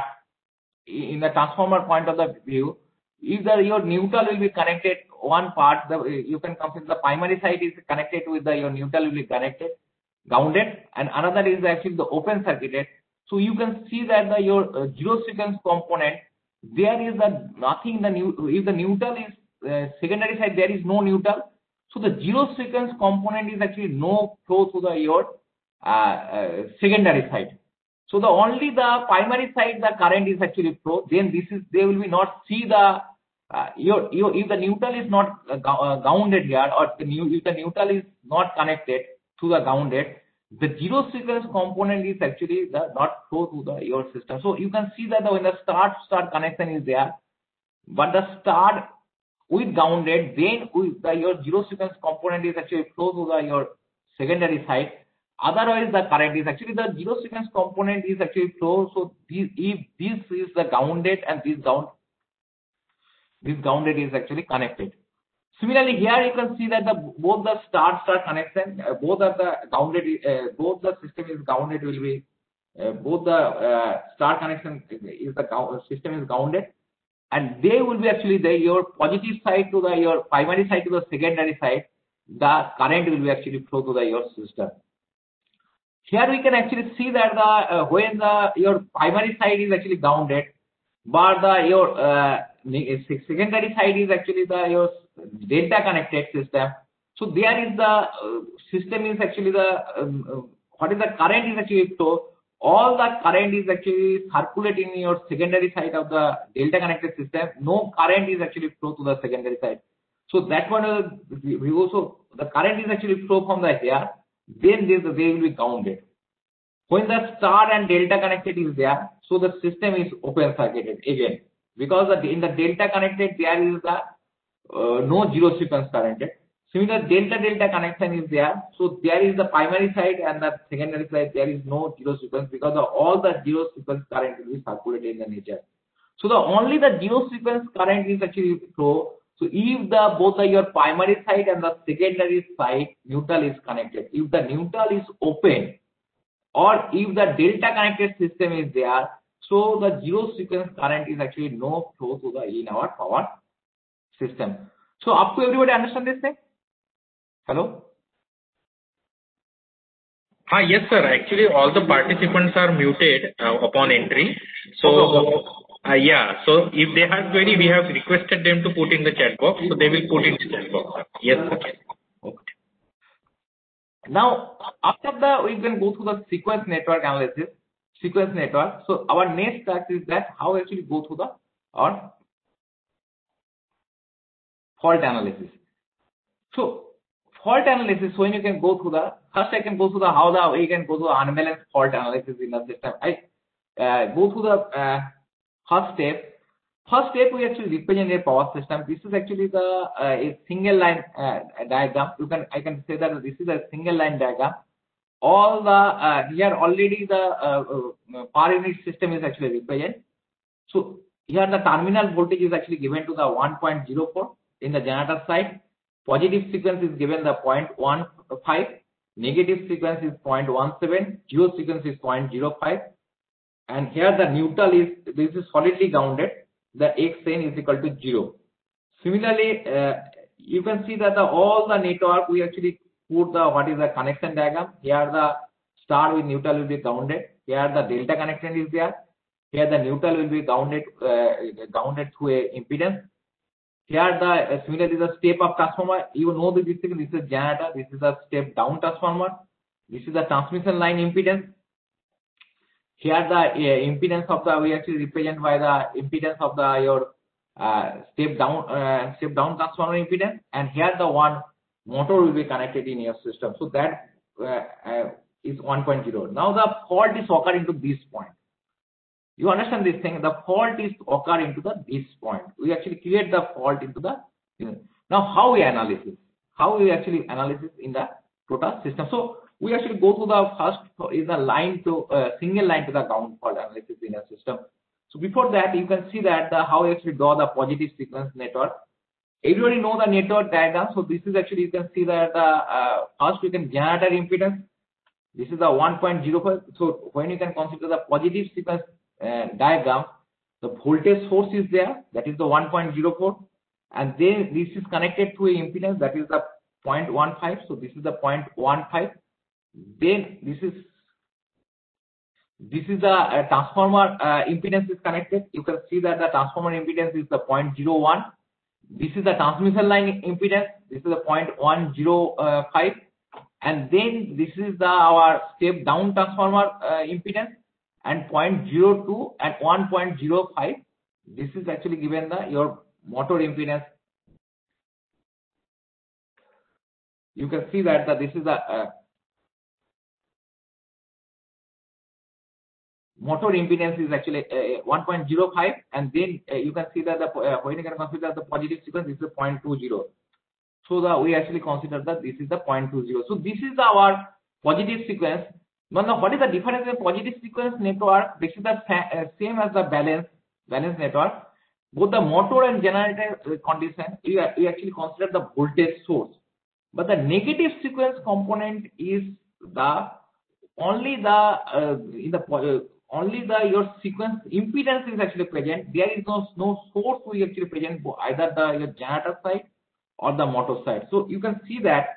S2: in the transformer point of the view. If the your neutral will be connected, one part the you can consider the primary side is connected with the your neutral will be connected, grounded, and another is actually the open circuited. So you can see that the your uh, zero sequence component, there is the nothing the new if the neutral is uh, secondary side, there is no neutral. So the zero sequence component is actually no flow to the your uh, uh, secondary side. So the only the primary side the current is actually flow. Then this is they will be not see the uh, your, your if the neutral is not uh, grounded here, or the new if the neutral is not connected to the grounded, the zero sequence component is actually the not flow to the your system. So you can see that the, when the start start connection is there, but the start with grounded, then with the your zero sequence component is actually flow to the your secondary side. Otherwise the current is actually the zero sequence component is actually flow. So this, if this is the grounded and this ground this grounded is actually connected. Similarly here you can see that the both the star star connection, uh, both are the grounded uh, both the system is grounded will be uh, both the uh, star connection is the system is grounded, and they will be actually the your positive side to the your primary side to the secondary side, the current will be actually flow to the your system. Here we can actually see that the uh, when the your primary side is actually grounded, but the your uh, secondary side is actually the your delta connected system. So there is the uh, system is actually the um, uh, what is the current is actually flow. All the current is actually circulating in your secondary side of the delta connected system. No current is actually flow to the secondary side. So that one uh, we also the current is actually flow from the here. Then this they will be grounded. When the star and delta connected is there, so the system is open circuited again, because in the delta connected there is the uh, no zero sequence current. Similar delta delta connection is there. So there is the primary side and the secondary side. There is no zero sequence because of all the zero sequence current will be circulated in the nature. So the only the zero sequence current is actually flow. So if the both the your primary side and the secondary side neutral is connected, if the neutral is open, or if the delta connected system is there, so the zero sequence current is actually no flow to the in our power system. So up to everybody understand this thing? Hello?
S1: Ah, yes, sir. Actually, all the participants are muted uh, upon entry. So, uh, yeah. So, if they have query, we have requested them to put in the chat box. So, they will put in the chat box. Yes, sir.
S2: Okay. Now, after the, we can go through the sequence network analysis. Sequence network. So, our next task is that how actually go through the our fault analysis. So, fault analysis, when you can go through the, first I can go through the, how the, we can go through the unbalanced fault analysis in the system. I uh, go through the uh, first step. First step, we actually represent a power system. This is actually the uh, a single line uh, diagram. You can, I can say that this is a single line diagram. All the, uh, here already the uh, uh, per unit system is actually represented. So here the terminal voltage is actually given to the one point zero four in the generator side. Positive sequence is given the zero point one five, negative sequence is zero point one seven, zero sequence is zero point zero five, and here the neutral is, this is solidly grounded, the xn is equal to zero. Similarly, uh, you can see that the, all the network, we actually put the, what is the connection diagram. Here the star with neutral will be grounded, here the delta connection is there, here the neutral will be grounded, uh, grounded through a impedance. Here the uh, similarly the step up transformer, you know the this thing, this is generator, this is a step down transformer, this is the transmission line impedance. Here the uh, impedance of the, we actually represent by the impedance of the your uh, step down uh, step down transformer impedance, and here the one motor will be connected in your system. So that uh, uh, is one point zero. Now the fault is occurring to this point. You understand this thing? The fault is occurring to the this point. We actually create the fault into the. Now how we analysis? How we actually analysis in the total system? So we actually go to the first is the line to uh, single line to the ground fault analysis in a system. So before that, you can see that the, how we actually draw the positive sequence network. Everybody know the network diagram. So this is actually, you can see that the uh, first we can generator impedance. This is the one point zero five. So when you can consider the positive sequence uh, diagram, the voltage source is there, that is the one point zero four, and then this is connected to a impedance, that is the zero point one five. So this is the zero point one five. Then this is this is the uh, transformer uh, impedance is connected. You can see that the transformer impedance is the zero point zero one. This is the transmission line impedance. This is the zero point one zero five, and then this is the our step down transformer uh, impedance, and zero point zero two and one point zero five. This is actually given the your motor impedance. You can see that the, this is the uh, motor impedance is actually uh, one point zero five, and then uh, you can see that the uh, when you can consider the positive sequence, this is zero point two zero. So the we actually consider that this is the zero point two zero. So this is our positive sequence. Now, now what is the difference in positive sequence network? This is the uh, same as the balance balance network. Both the motor and generator condition, we, we actually consider the voltage source, but the negative sequence component is the only the uh, in the uh, only the your sequence impedance is actually present. There is no no source we actually present for either the your generator side or the motor side. So you can see that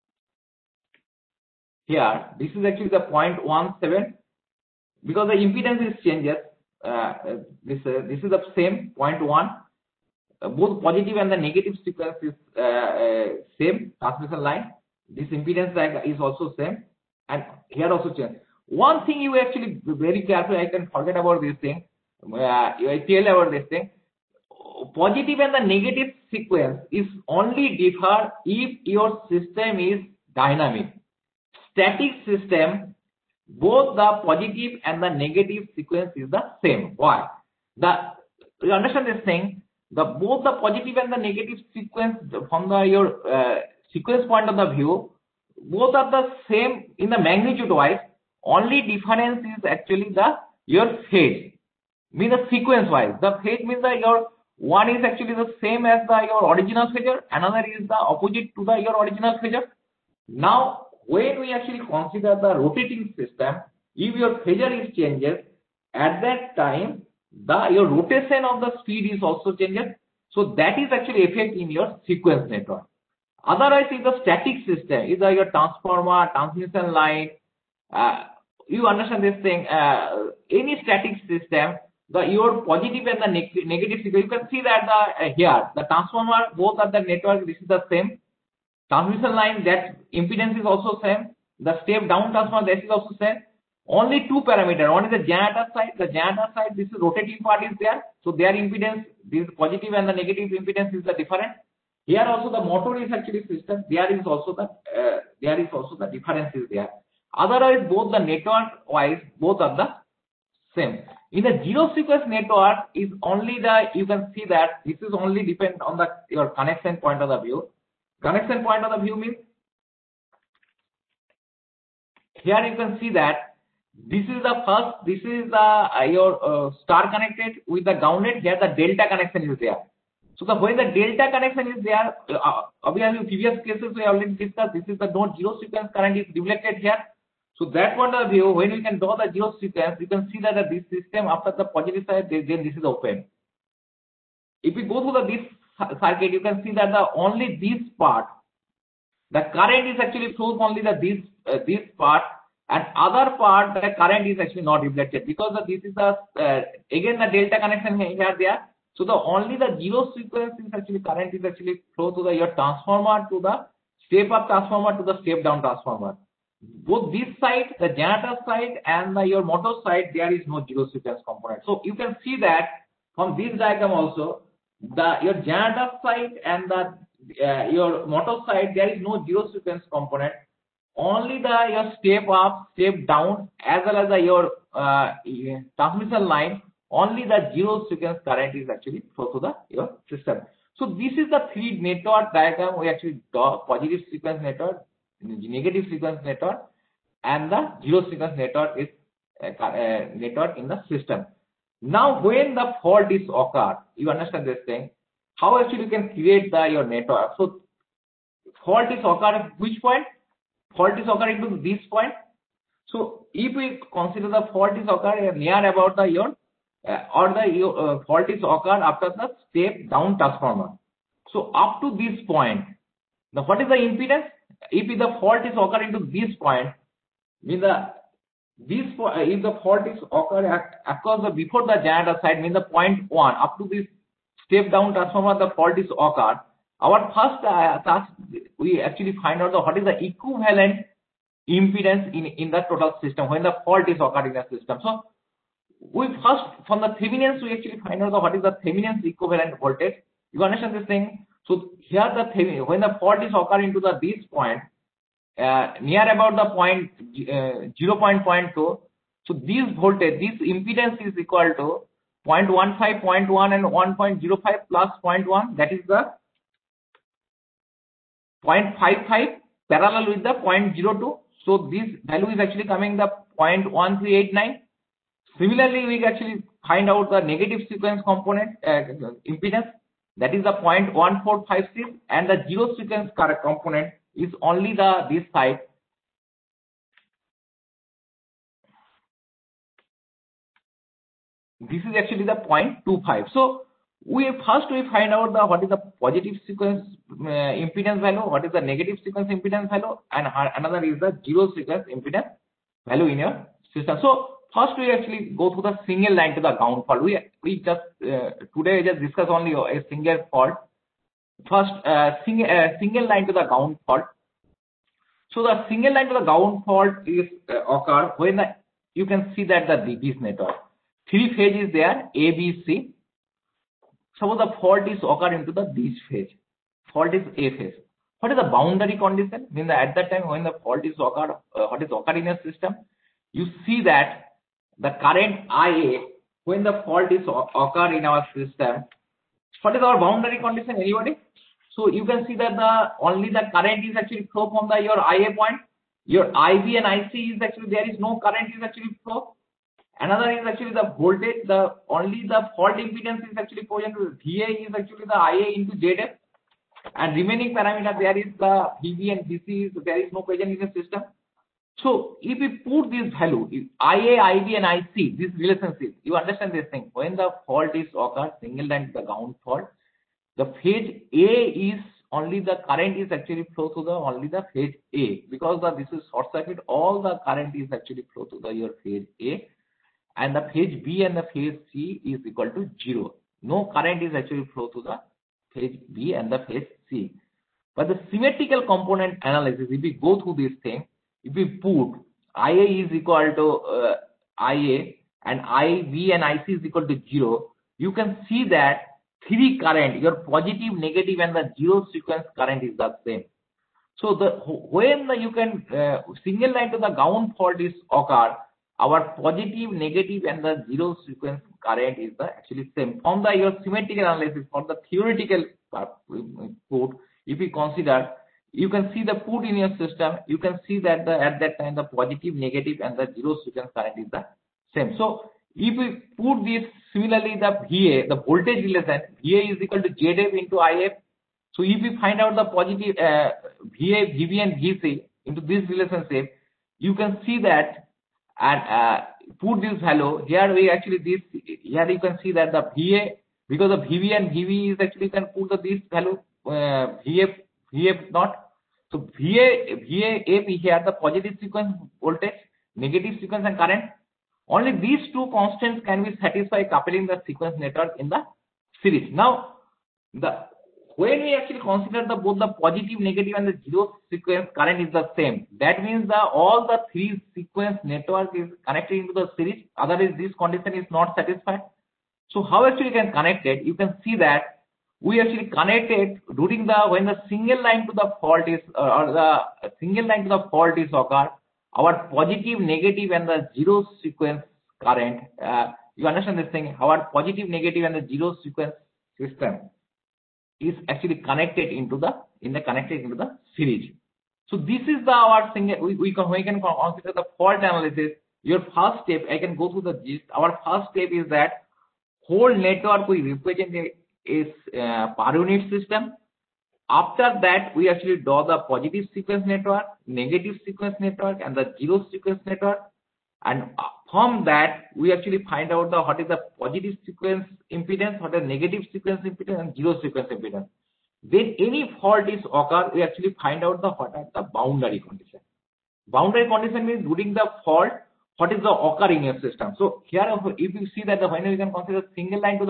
S2: here this is actually the zero point one seven, because the impedance is changes. Uh, this uh, this is the same zero point one. Uh, both positive and the negative sequence is uh, uh, same transmission line. This impedance is also same, and here also change. One thing you actually very careful, I can forget about this thing. Uh, I tell about this thing. Positive and the negative sequence is only differ if your system is dynamic. Static system, both the positive and the negative sequence is the same. Why? The you understand this thing? The both the positive and the negative sequence from the your uh, sequence point of the view, both are the same in the magnitude wise. Only difference is actually the your phase, means the sequence wise. The phase means that your one is actually the same as the your original phasor, another is the opposite to the your original phasor. Now, when we actually consider the rotating system, if your phasor is changes, at that time the your rotation of the speed is also changes. So that is actually effect in your sequence network. Otherwise, if the static system is your transformer, transmission line, uh, you understand this thing. Uh, any static system, the your positive and the neg negative sequence, you can see that the uh, here the transformer, both are the network. This is the same. Transmission line, that impedance is also same. The step down transformer, that is also same. Only two parameter. One is the generator side. The generator side, this is rotating part is there. So their impedance, this positive and the negative impedance is the different. Here also the motor is actually system. There is also the uh, there is also the difference is there. Otherwise, both the network wise, both are the same. In the zero sequence network is only the, you can see that this is only depend on the your connection point of the view. Connection point of the view means here you can see that this is the first, this is the uh, your uh, star connected with the grounded. Here the delta connection is there. So the when the delta connection is there, uh, obviously previous cases we already discussed. This is the no zero sequence current is reflected here. So that point of view, when we can draw the zero sequence, you can see that uh, this system after the positive side, then this is open. If we go through the this circuit, you can see that the only this part, the current is actually flows only the this uh, this part, and other part the current is actually not reflected because the, this is the uh, again the delta connection here there. So the only the zero sequence is actually current is actually flow to the your transformer to the step up transformer to the step down transformer. Both this side, the generator side and the, your motor side, there is no zero sequence component. So you can see that from this diagram also, the your generator side and the uh, your motor side, there is no zero sequence component. Only the your step up, step down, as well as the your uh, transmission line. Only the zero sequence current is actually flow to the your system. So this is the three network diagram. We actually draw positive sequence network, negative sequence network, and the zero sequence network is uh, uh, network in the system. Now, when the fault is occur, you understand this thing. How actually you can create the your network? So fault is occur at which point? Fault is occurring to this point. So if we consider the fault is occur near about the your uh, or the your, uh, fault is occur after the step down transformer. So up to this point, now what is the impedance? If the fault is occurring to this point, mean the this if the fault is occur at across the before the generator side, mean the point one up to this step down transformer, the fault is occurred. Our first uh, task, we actually find out the what is the equivalent impedance in in the total system when the fault is occurring in the system. So we first from the Thevenin's we actually find out the what is the Thevenin's equivalent voltage. You understand this thing? So here the Thevenin, when the fault is occurring to the this point uh, near about the point uh, zero point zero two, so this voltage, this impedance is equal to zero point one five, zero point one and one point zero five plus zero point one, that is the zero point five five parallel with the zero point zero two. So this value is actually coming the zero point one three eight nine. Similarly, we actually find out the negative sequence component uh, impedance, that is the zero point one four five six, and the zero sequence component is only the this side. This is actually the zero point two five. So we first we find out the what is the positive sequence uh, impedance value, what is the negative sequence impedance value, and another is the zero sequence impedance value in your system. So first we actually go to the single line to the ground fault. We we just uh, today we just discuss only a single fault. First uh, single uh, single line to the ground fault. So the single line to the ground fault is uh, occur when the, you can see that the this network three phase is there, A, B, C. Suppose the fault is occur into the this phase. Fault is A phase. What is the boundary condition? Mean that at that time when the fault is occur, uh, what is occurring in a system, you see that the current I A when the fault is occur in our system. What is our boundary condition? Anybody? So you can see that the only the current is actually flow from the your I A point. Your I B and I C is actually there is no current is actually flow. Another is actually the voltage. The only the fault impedance is actually present. V A is actually the I A into Z F, and remaining parameter there is the V B and V C is there is no present in the system. So if we put this value, if I A, I B and I C, this relationship, you understand this thing. When the fault is occurred, single line to the ground fault, the phase A is only the current is actually flow to the only the phase A, because the this is short circuit, all the current is actually flow to the your phase A, and the phase B and the phase C is equal to zero. No current is actually flow to the phase B and the phase C. But the symmetrical component analysis, if we go through this thing, if we put I A is equal to uh, I A and I B and I C is equal to zero, you can see that three current, your positive, negative and the zero sequence current is the same. So the when the, you can uh, single line to the ground fault is occur, our positive, negative and the zero sequence current is the actually same. From the your symmetrical analysis, for the theoretical put, if we consider, you can see the put in your system, you can see that the at that time the positive, negative and the zero sequence current is the same. So if we put this similarly, the V A, the voltage relation, V A is equal to Z F into I F. So if we find out the positive uh, V A, V B and V C into this relationship, you can see that and uh, put this value here. We actually this here you can see that the V A, because the V B and V B is actually you can put the this value uh, V F V F not. So V A V A F here the positive sequence voltage, negative sequence and current. Only these two constants can be satisfied coupling the sequence network in the series. Now, the when we actually consider the both the positive, negative and the zero sequence current is the same, that means the all the three sequence network is connected into the series. Otherwise, this condition is not satisfied. So how actually you can connect it? You can see that we actually connected during the when the single line to the fault is uh, or the single line to the fault is occurred. Our positive, negative and the zero sequence current, uh, you understand this thing, our positive, negative and the zero sequence system is actually connected into the, in the connected into the series. So this is the our single, we, we, can, we can consider the fault analysis. Your first step, I can go through the gist. Our first step is that whole network we represent is uh, per unit system. After that, we actually draw the positive sequence network, negative sequence network, and the zero sequence network. And from that, we actually find out the what is the positive sequence impedance, what is negative sequence impedance, and zero sequence impedance. Then any fault is occur, we actually find out the what are the boundary condition. Boundary condition means during the fault, what is the occur in your system. So here, if you see that the when you can consider single line to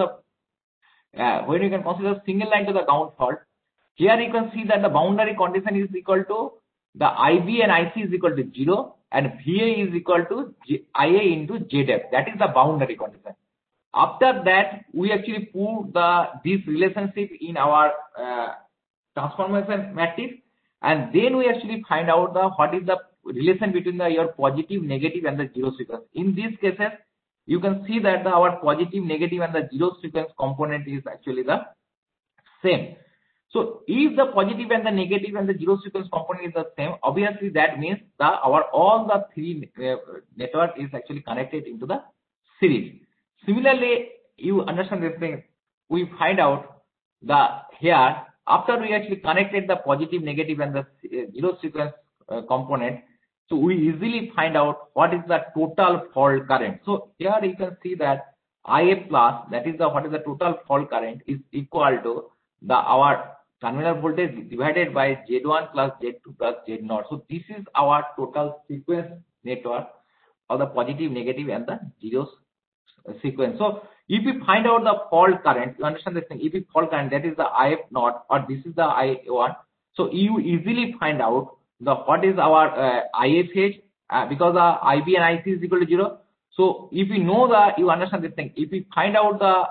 S2: the uh, when you can consider single line to the ground fault. Here you can see that the boundary condition is equal to the I B and I C is equal to zero and V A is equal to G I A into Z F. That is the boundary condition. After that, we actually put the this relationship in our uh, transformation matrix, and then we actually find out the what is the relation between the your positive, negative and the zero sequence. In these cases, you can see that the, our positive, negative and the zero sequence component is actually the same. So if the positive and the negative and the zero sequence component is the same, obviously that means the our all the three uh, network is actually connected into the series. Similarly, you understand this thing. We find out the here after we actually connected the positive, negative and the uh, zero sequence uh, component. So we easily find out what is the total fault current. So here you can see that I A plus, that is the what is the total fault current, is equal to the our terminal voltage divided by Z one plus Z two plus Z zero. So this is our total sequence network of the positive, negative and the zero sequence. So if we find out the fault current, you understand this thing, if we fault current, that is the I F zero or this is the I one. So you easily find out the what is our uh, I A phase uh, because the I B and I C is equal to zero. So if we know the, you understand this thing, if we find out the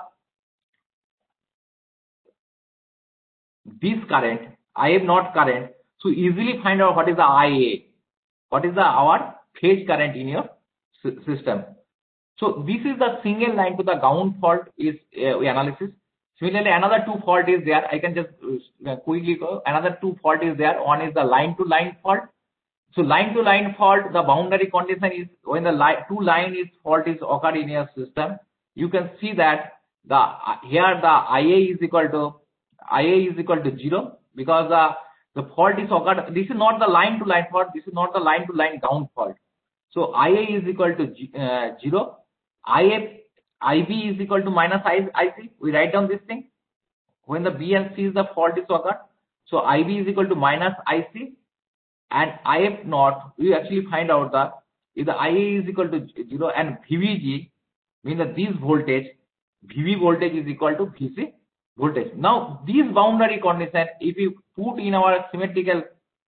S2: this current, I F zero current, so easily find out what is the I A, what is the our phase current in your system. So this is the single line to the ground fault is uh, analysis. Similarly, another two fault is there. I can just uh, quickly go. Another two fault is there. One is the line to line fault. So line to line fault, the boundary condition is when the line two line is fault is occurred in your system. You can see that the uh, here the I A is equal to I A is equal to zero because the the fault is occurred. This is not the line to line fault. This is not the line to line down fault. So I A is equal to uh, zero. I F I B is equal to minus I, IC. We write down this thing. When the B and C is the fault is occurred. So I B is equal to minus I C. And I F naught, we actually find out that if the I A is equal to zero and V V G means that this voltage, V V voltage is equal to V C voltage. Now, this boundary condition, if you put in our symmetrical,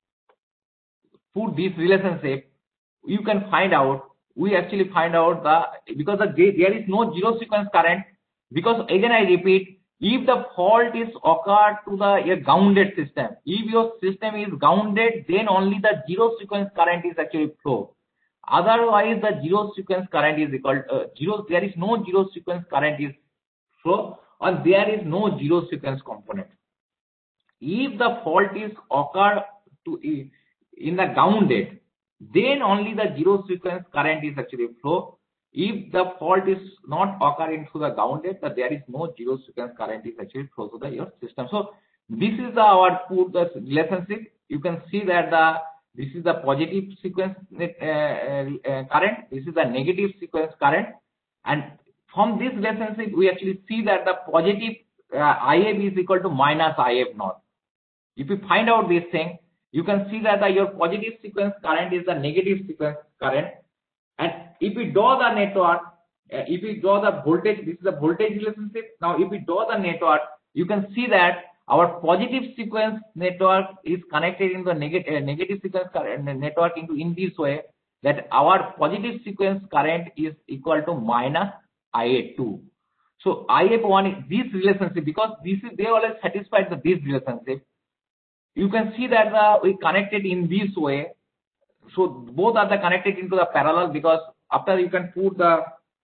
S2: put this relationship, you can find out, we actually find out the, because the, there is no zero sequence current, because again I repeat, if the fault is occurred to the a grounded system, if your system is grounded, then only the zero sequence current is actually flow. Otherwise, the zero sequence current is equal uh, zero. There is no zero sequence current is flow, or there is no zero sequence component. If the fault is occurred to in the grounded, then only the zero sequence current is actually flow. If the fault is not occurring to the grounded, that there is no zero sequence current is actually flow to the your system. So this is the our put the relationship. You can see that the this is the positive sequence uh, uh, current. This is the negative sequence current, and from this relationship we actually see that the positive uh, I F is equal to minus I F naught. If you find out this thing, you can see that the, your positive sequence current is the negative sequence current. And if we draw the network, uh, if we draw the voltage, this is the voltage relationship. Now, if we draw the network, you can see that our positive sequence network is connected in the neg uh, negative sequence current network into in this way that our positive sequence current is equal to minus I A two. So I F one is this relationship because this is they always satisfied the this relationship. You can see that the, we connected in this way. So both are the connected into the parallel because after you can put the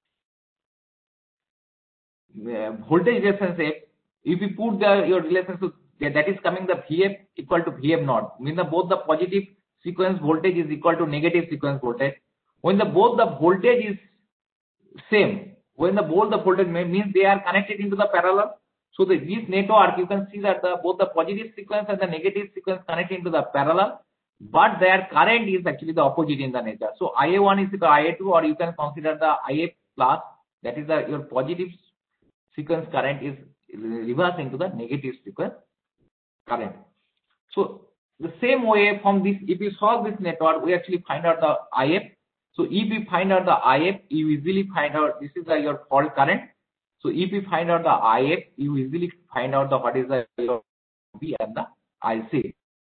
S2: uh, voltage relationship, if you put the your relationship that is coming the V F equal to V F naught, means the both the positive sequence voltage is equal to negative sequence voltage. When the both the voltage is same, when the both the voltage means they are connected into the parallel. So the, this network you can see that the both the positive sequence and the negative sequence connected into the parallel. But their current is actually the opposite in the nature. So I A one is equal to I A two, or you can consider the I A plus, that is the your positive sequence current is reversed into the negative sequence current. So the same way from this, if you solve this network, we actually find out the I F. So if you find out the I F, you easily find out this is the your fault current. So if you find out the I F, you easily find out the what is the your V and the I C.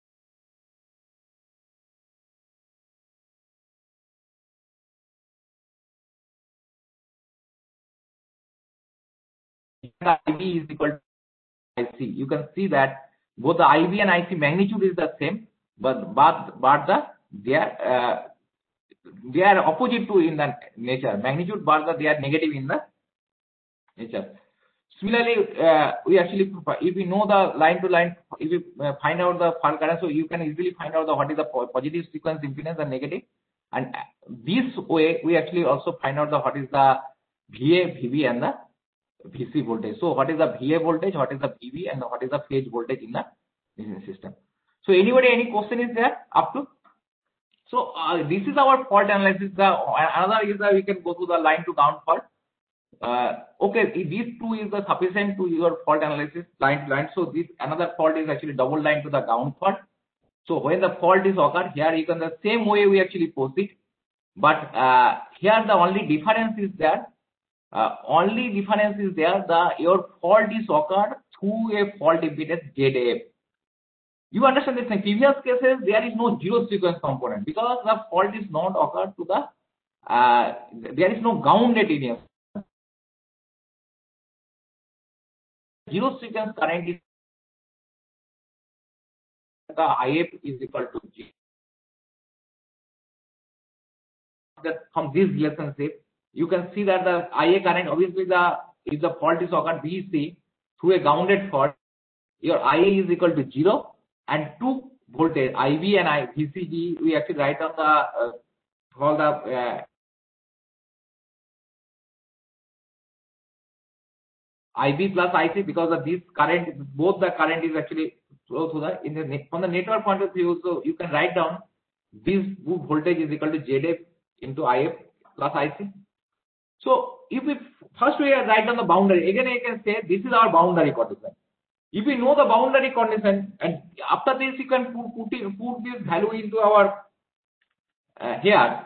S2: I B is equal to I C. You can see that both the I B and I C magnitude is the same, but but but the they are uh, they are opposite to in the nature magnitude, but the, they are negative in the nature. Similarly, uh, we actually if we know the line to line, if you uh, find out the fault current, so you can easily find out the what is the positive sequence impedance and negative, and this way we actually also find out the what is the V A, V B and the V C voltage. So what is the V A voltage, what is the V B, and what is the phase voltage in the business system. So anybody, any question is there up to? So uh, this is our fault analysis. The another is that we can go to the line to ground fault. Uh, okay, if these two is the sufficient to your fault analysis line to line. So this another fault is actually double line to the ground fault. So when the fault is occurred, here you can the same way we actually proceed, but uh, here the only difference is there. Uh, only difference is there, the your fault is occurred through a fault impedance Z A F. You understand this? In previous cases, there is no zero sequence component because the fault is not occurred to the, uh, there is no grounded area. Zero sequence current is the I F is equal to G. That from this relationship, you can see that the I A current, obviously the if the fault is occurred V C through a grounded fault, your I A is equal to zero, and two voltage I B and I V C G, we actually write on the uh, call the uh, I B plus I C, because of this current, both the current is actually flow through the in the from the network point of view. So you can write down this voltage is equal to Z F into I F plus I C. So if we first we write down the boundary, again I can say this is our boundary condition. If we know the boundary condition, and after this you can put put, in, put this value into our uh, here.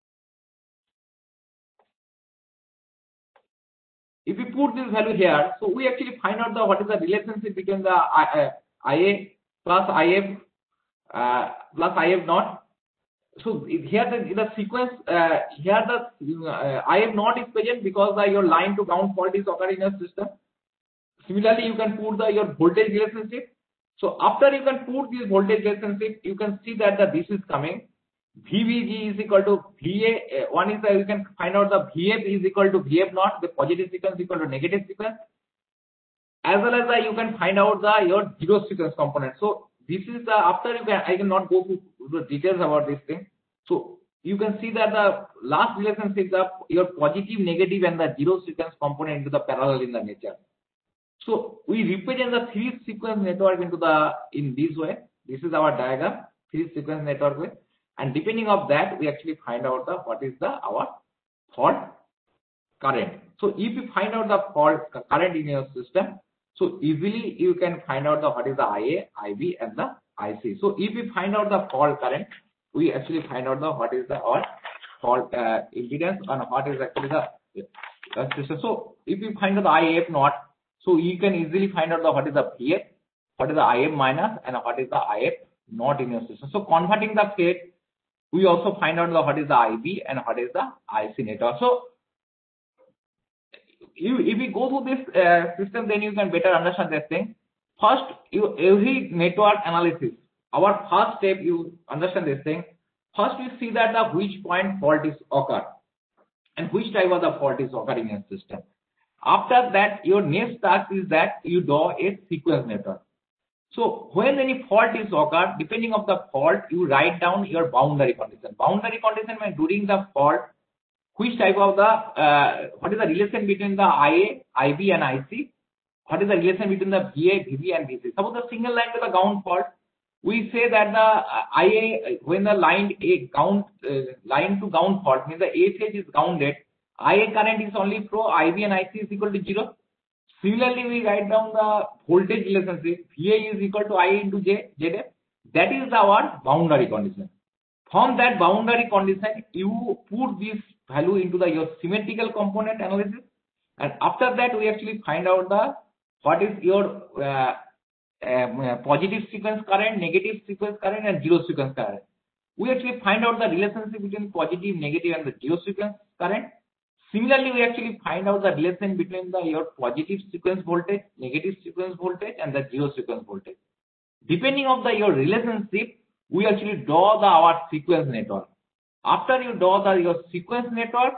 S2: If we put this value here, so we actually find out the what is the relationship between the uh, I A plus I F uh, plus I F naught. So here the, in the sequence, uh, here the uh, I F naught is present because the, your line to ground fault is occurring in your system. Similarly, you can put the your voltage relationship. So after you can put this voltage relationship, you can see that the this is coming. V V G is equal to V A. Uh, one is that you can find out the V F is equal to V F naught, the positive sequence equal to negative sequence, as well as the, you can find out the your zero sequence component. So this is the after you can I cannot go through the details about this thing. So you can see that the last relationship the your positive, negative, and the zero sequence component into the parallel in the nature. So we represent the three sequence network into the in this way. This is our diagram, three sequence network way. And depending of that, we actually find out the what is the our fault current. So if you find out the fault current in your system, so easily you can find out the what is the I A, I B, and the I C. So if we find out the fault current, we actually find out the what is the our fault uh, impedance and what is actually the uh, system. So if you find out the I F naught, so you can easily find out the what is the V F, what is the I F minus, and what is the I F naught in your system. So converting the state, we also find out the what is the I B and what is the I C network. So you, if we go through this uh, system, then you can better understand this thing. First, you every network analysis, our first step, you understand this thing. First, you see that the which point fault is occur and which type of the fault is occurring in your system. After that, your next task is that you draw a sequence network. So when any fault is occurred, depending on the fault, you write down your boundary condition. Boundary condition means during the fault, which type of the, uh, what is the relation between the I A, I B, and I C? What is the relation between the V A, V B, and V C? Suppose the single line to the ground fault, we say that the uh, I A, when the line A ground, uh, line to ground fault means the A phase is grounded, I A current is only flow, I B and I C is equal to zero. Similarly, we write down the voltage relationship, V A is equal to I into J, Z F. That is our boundary condition. From that boundary condition, you put this value into the your symmetrical component analysis, and after that, we actually find out the what is your uh, uh, positive sequence current, negative sequence current, and zero sequence current. We actually find out the relationship between positive, negative, and the zero sequence current. Similarly, we actually find out the relation between the your positive sequence voltage, negative sequence voltage, and the zero sequence voltage. Depending on the your relationship, we actually draw the our sequence network. After you draw the your sequence network,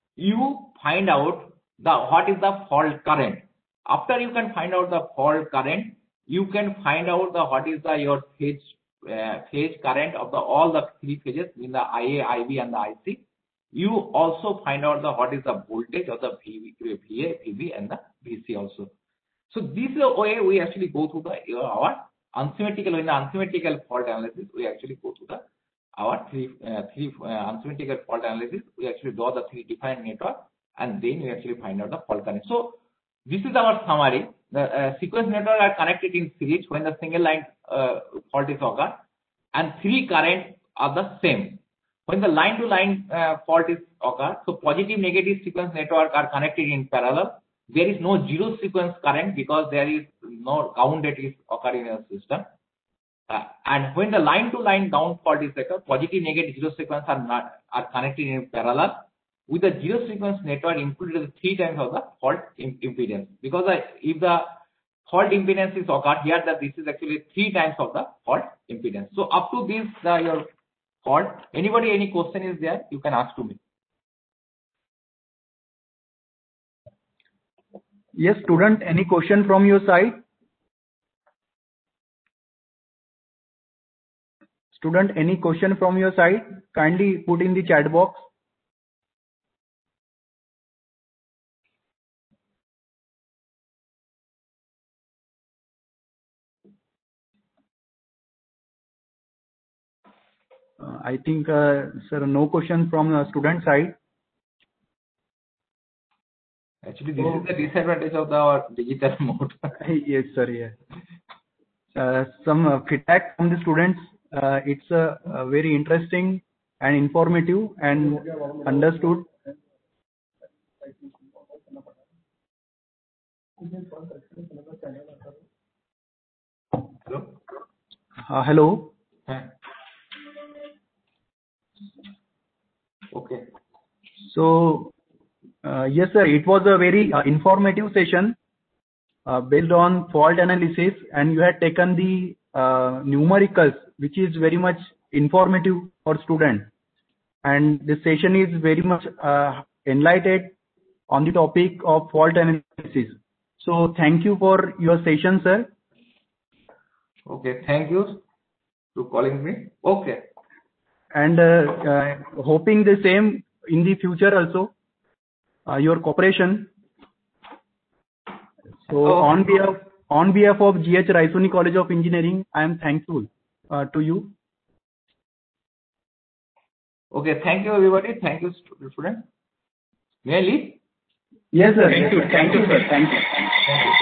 S2: you find out the what is the fault current. After you can find out the fault current, you can find out the what is the your phase uh, phase current of the all the three phases in the I A, I B, and the I C. You also find out the what is the voltage of the V A, V B, and the V C also. So this is the way we actually go through the our unsymmetrical in the unsymmetrical fault analysis. We actually go through the our three uh, three uh, unsymmetrical fault analysis. We actually draw the three defined network, and then we actually find out the fault current. So this is our summary. The uh, sequence network are connected in series when the single line uh, fault is occurred, and three currents are the same. When the line-to-line uh, fault is occur, so positive, negative sequence network are connected in parallel. There is no zero sequence current because there is no grounded is occurring in the system. Uh, and when the line-to-line down fault is occur, positive, negative, zero sequence are not are connected in parallel. With the zero sequence network included three times of the fault impedance. Because uh, if the fault impedance is occurred here, that this is actually three times of the fault impedance. So up to this, uh, your fault. Anybody, any question is there? You can ask to me.
S4: Yes, student, any question from your side? Student, any question from your side? Kindly put in the chat box. Uh, I think, uh, sir, no question from the student side.
S2: Actually, this is the disadvantage of the, our digital mode.
S4: Yes, sir. Yes. Uh, some uh, feedback from the students. Uh, it's uh, uh, very interesting and informative and understood.
S2: Hello?
S4: Uh, hello.
S2: Huh. Okay.
S4: So, uh, yes, sir, it was a very uh, informative session uh, based on fault analysis, and you had taken the uh, numericals, which is very much informative for students. And the session is very much uh, enlightened on the topic of fault analysis. So, thank you for your session, sir.
S2: Okay, thank you for calling me. Okay.
S4: And uh, uh, hoping the same in the future also, uh, your cooperation. So
S2: Oh.
S4: on behalf on behalf of G H Raisoni College of Engineering, I am thankful uh, to you.
S2: Okay, thank you everybody. Thank you, student. May I leave?
S4: Yes, sir.
S1: Thank you. Thank you, sir. Thank you.
S2: Thank you.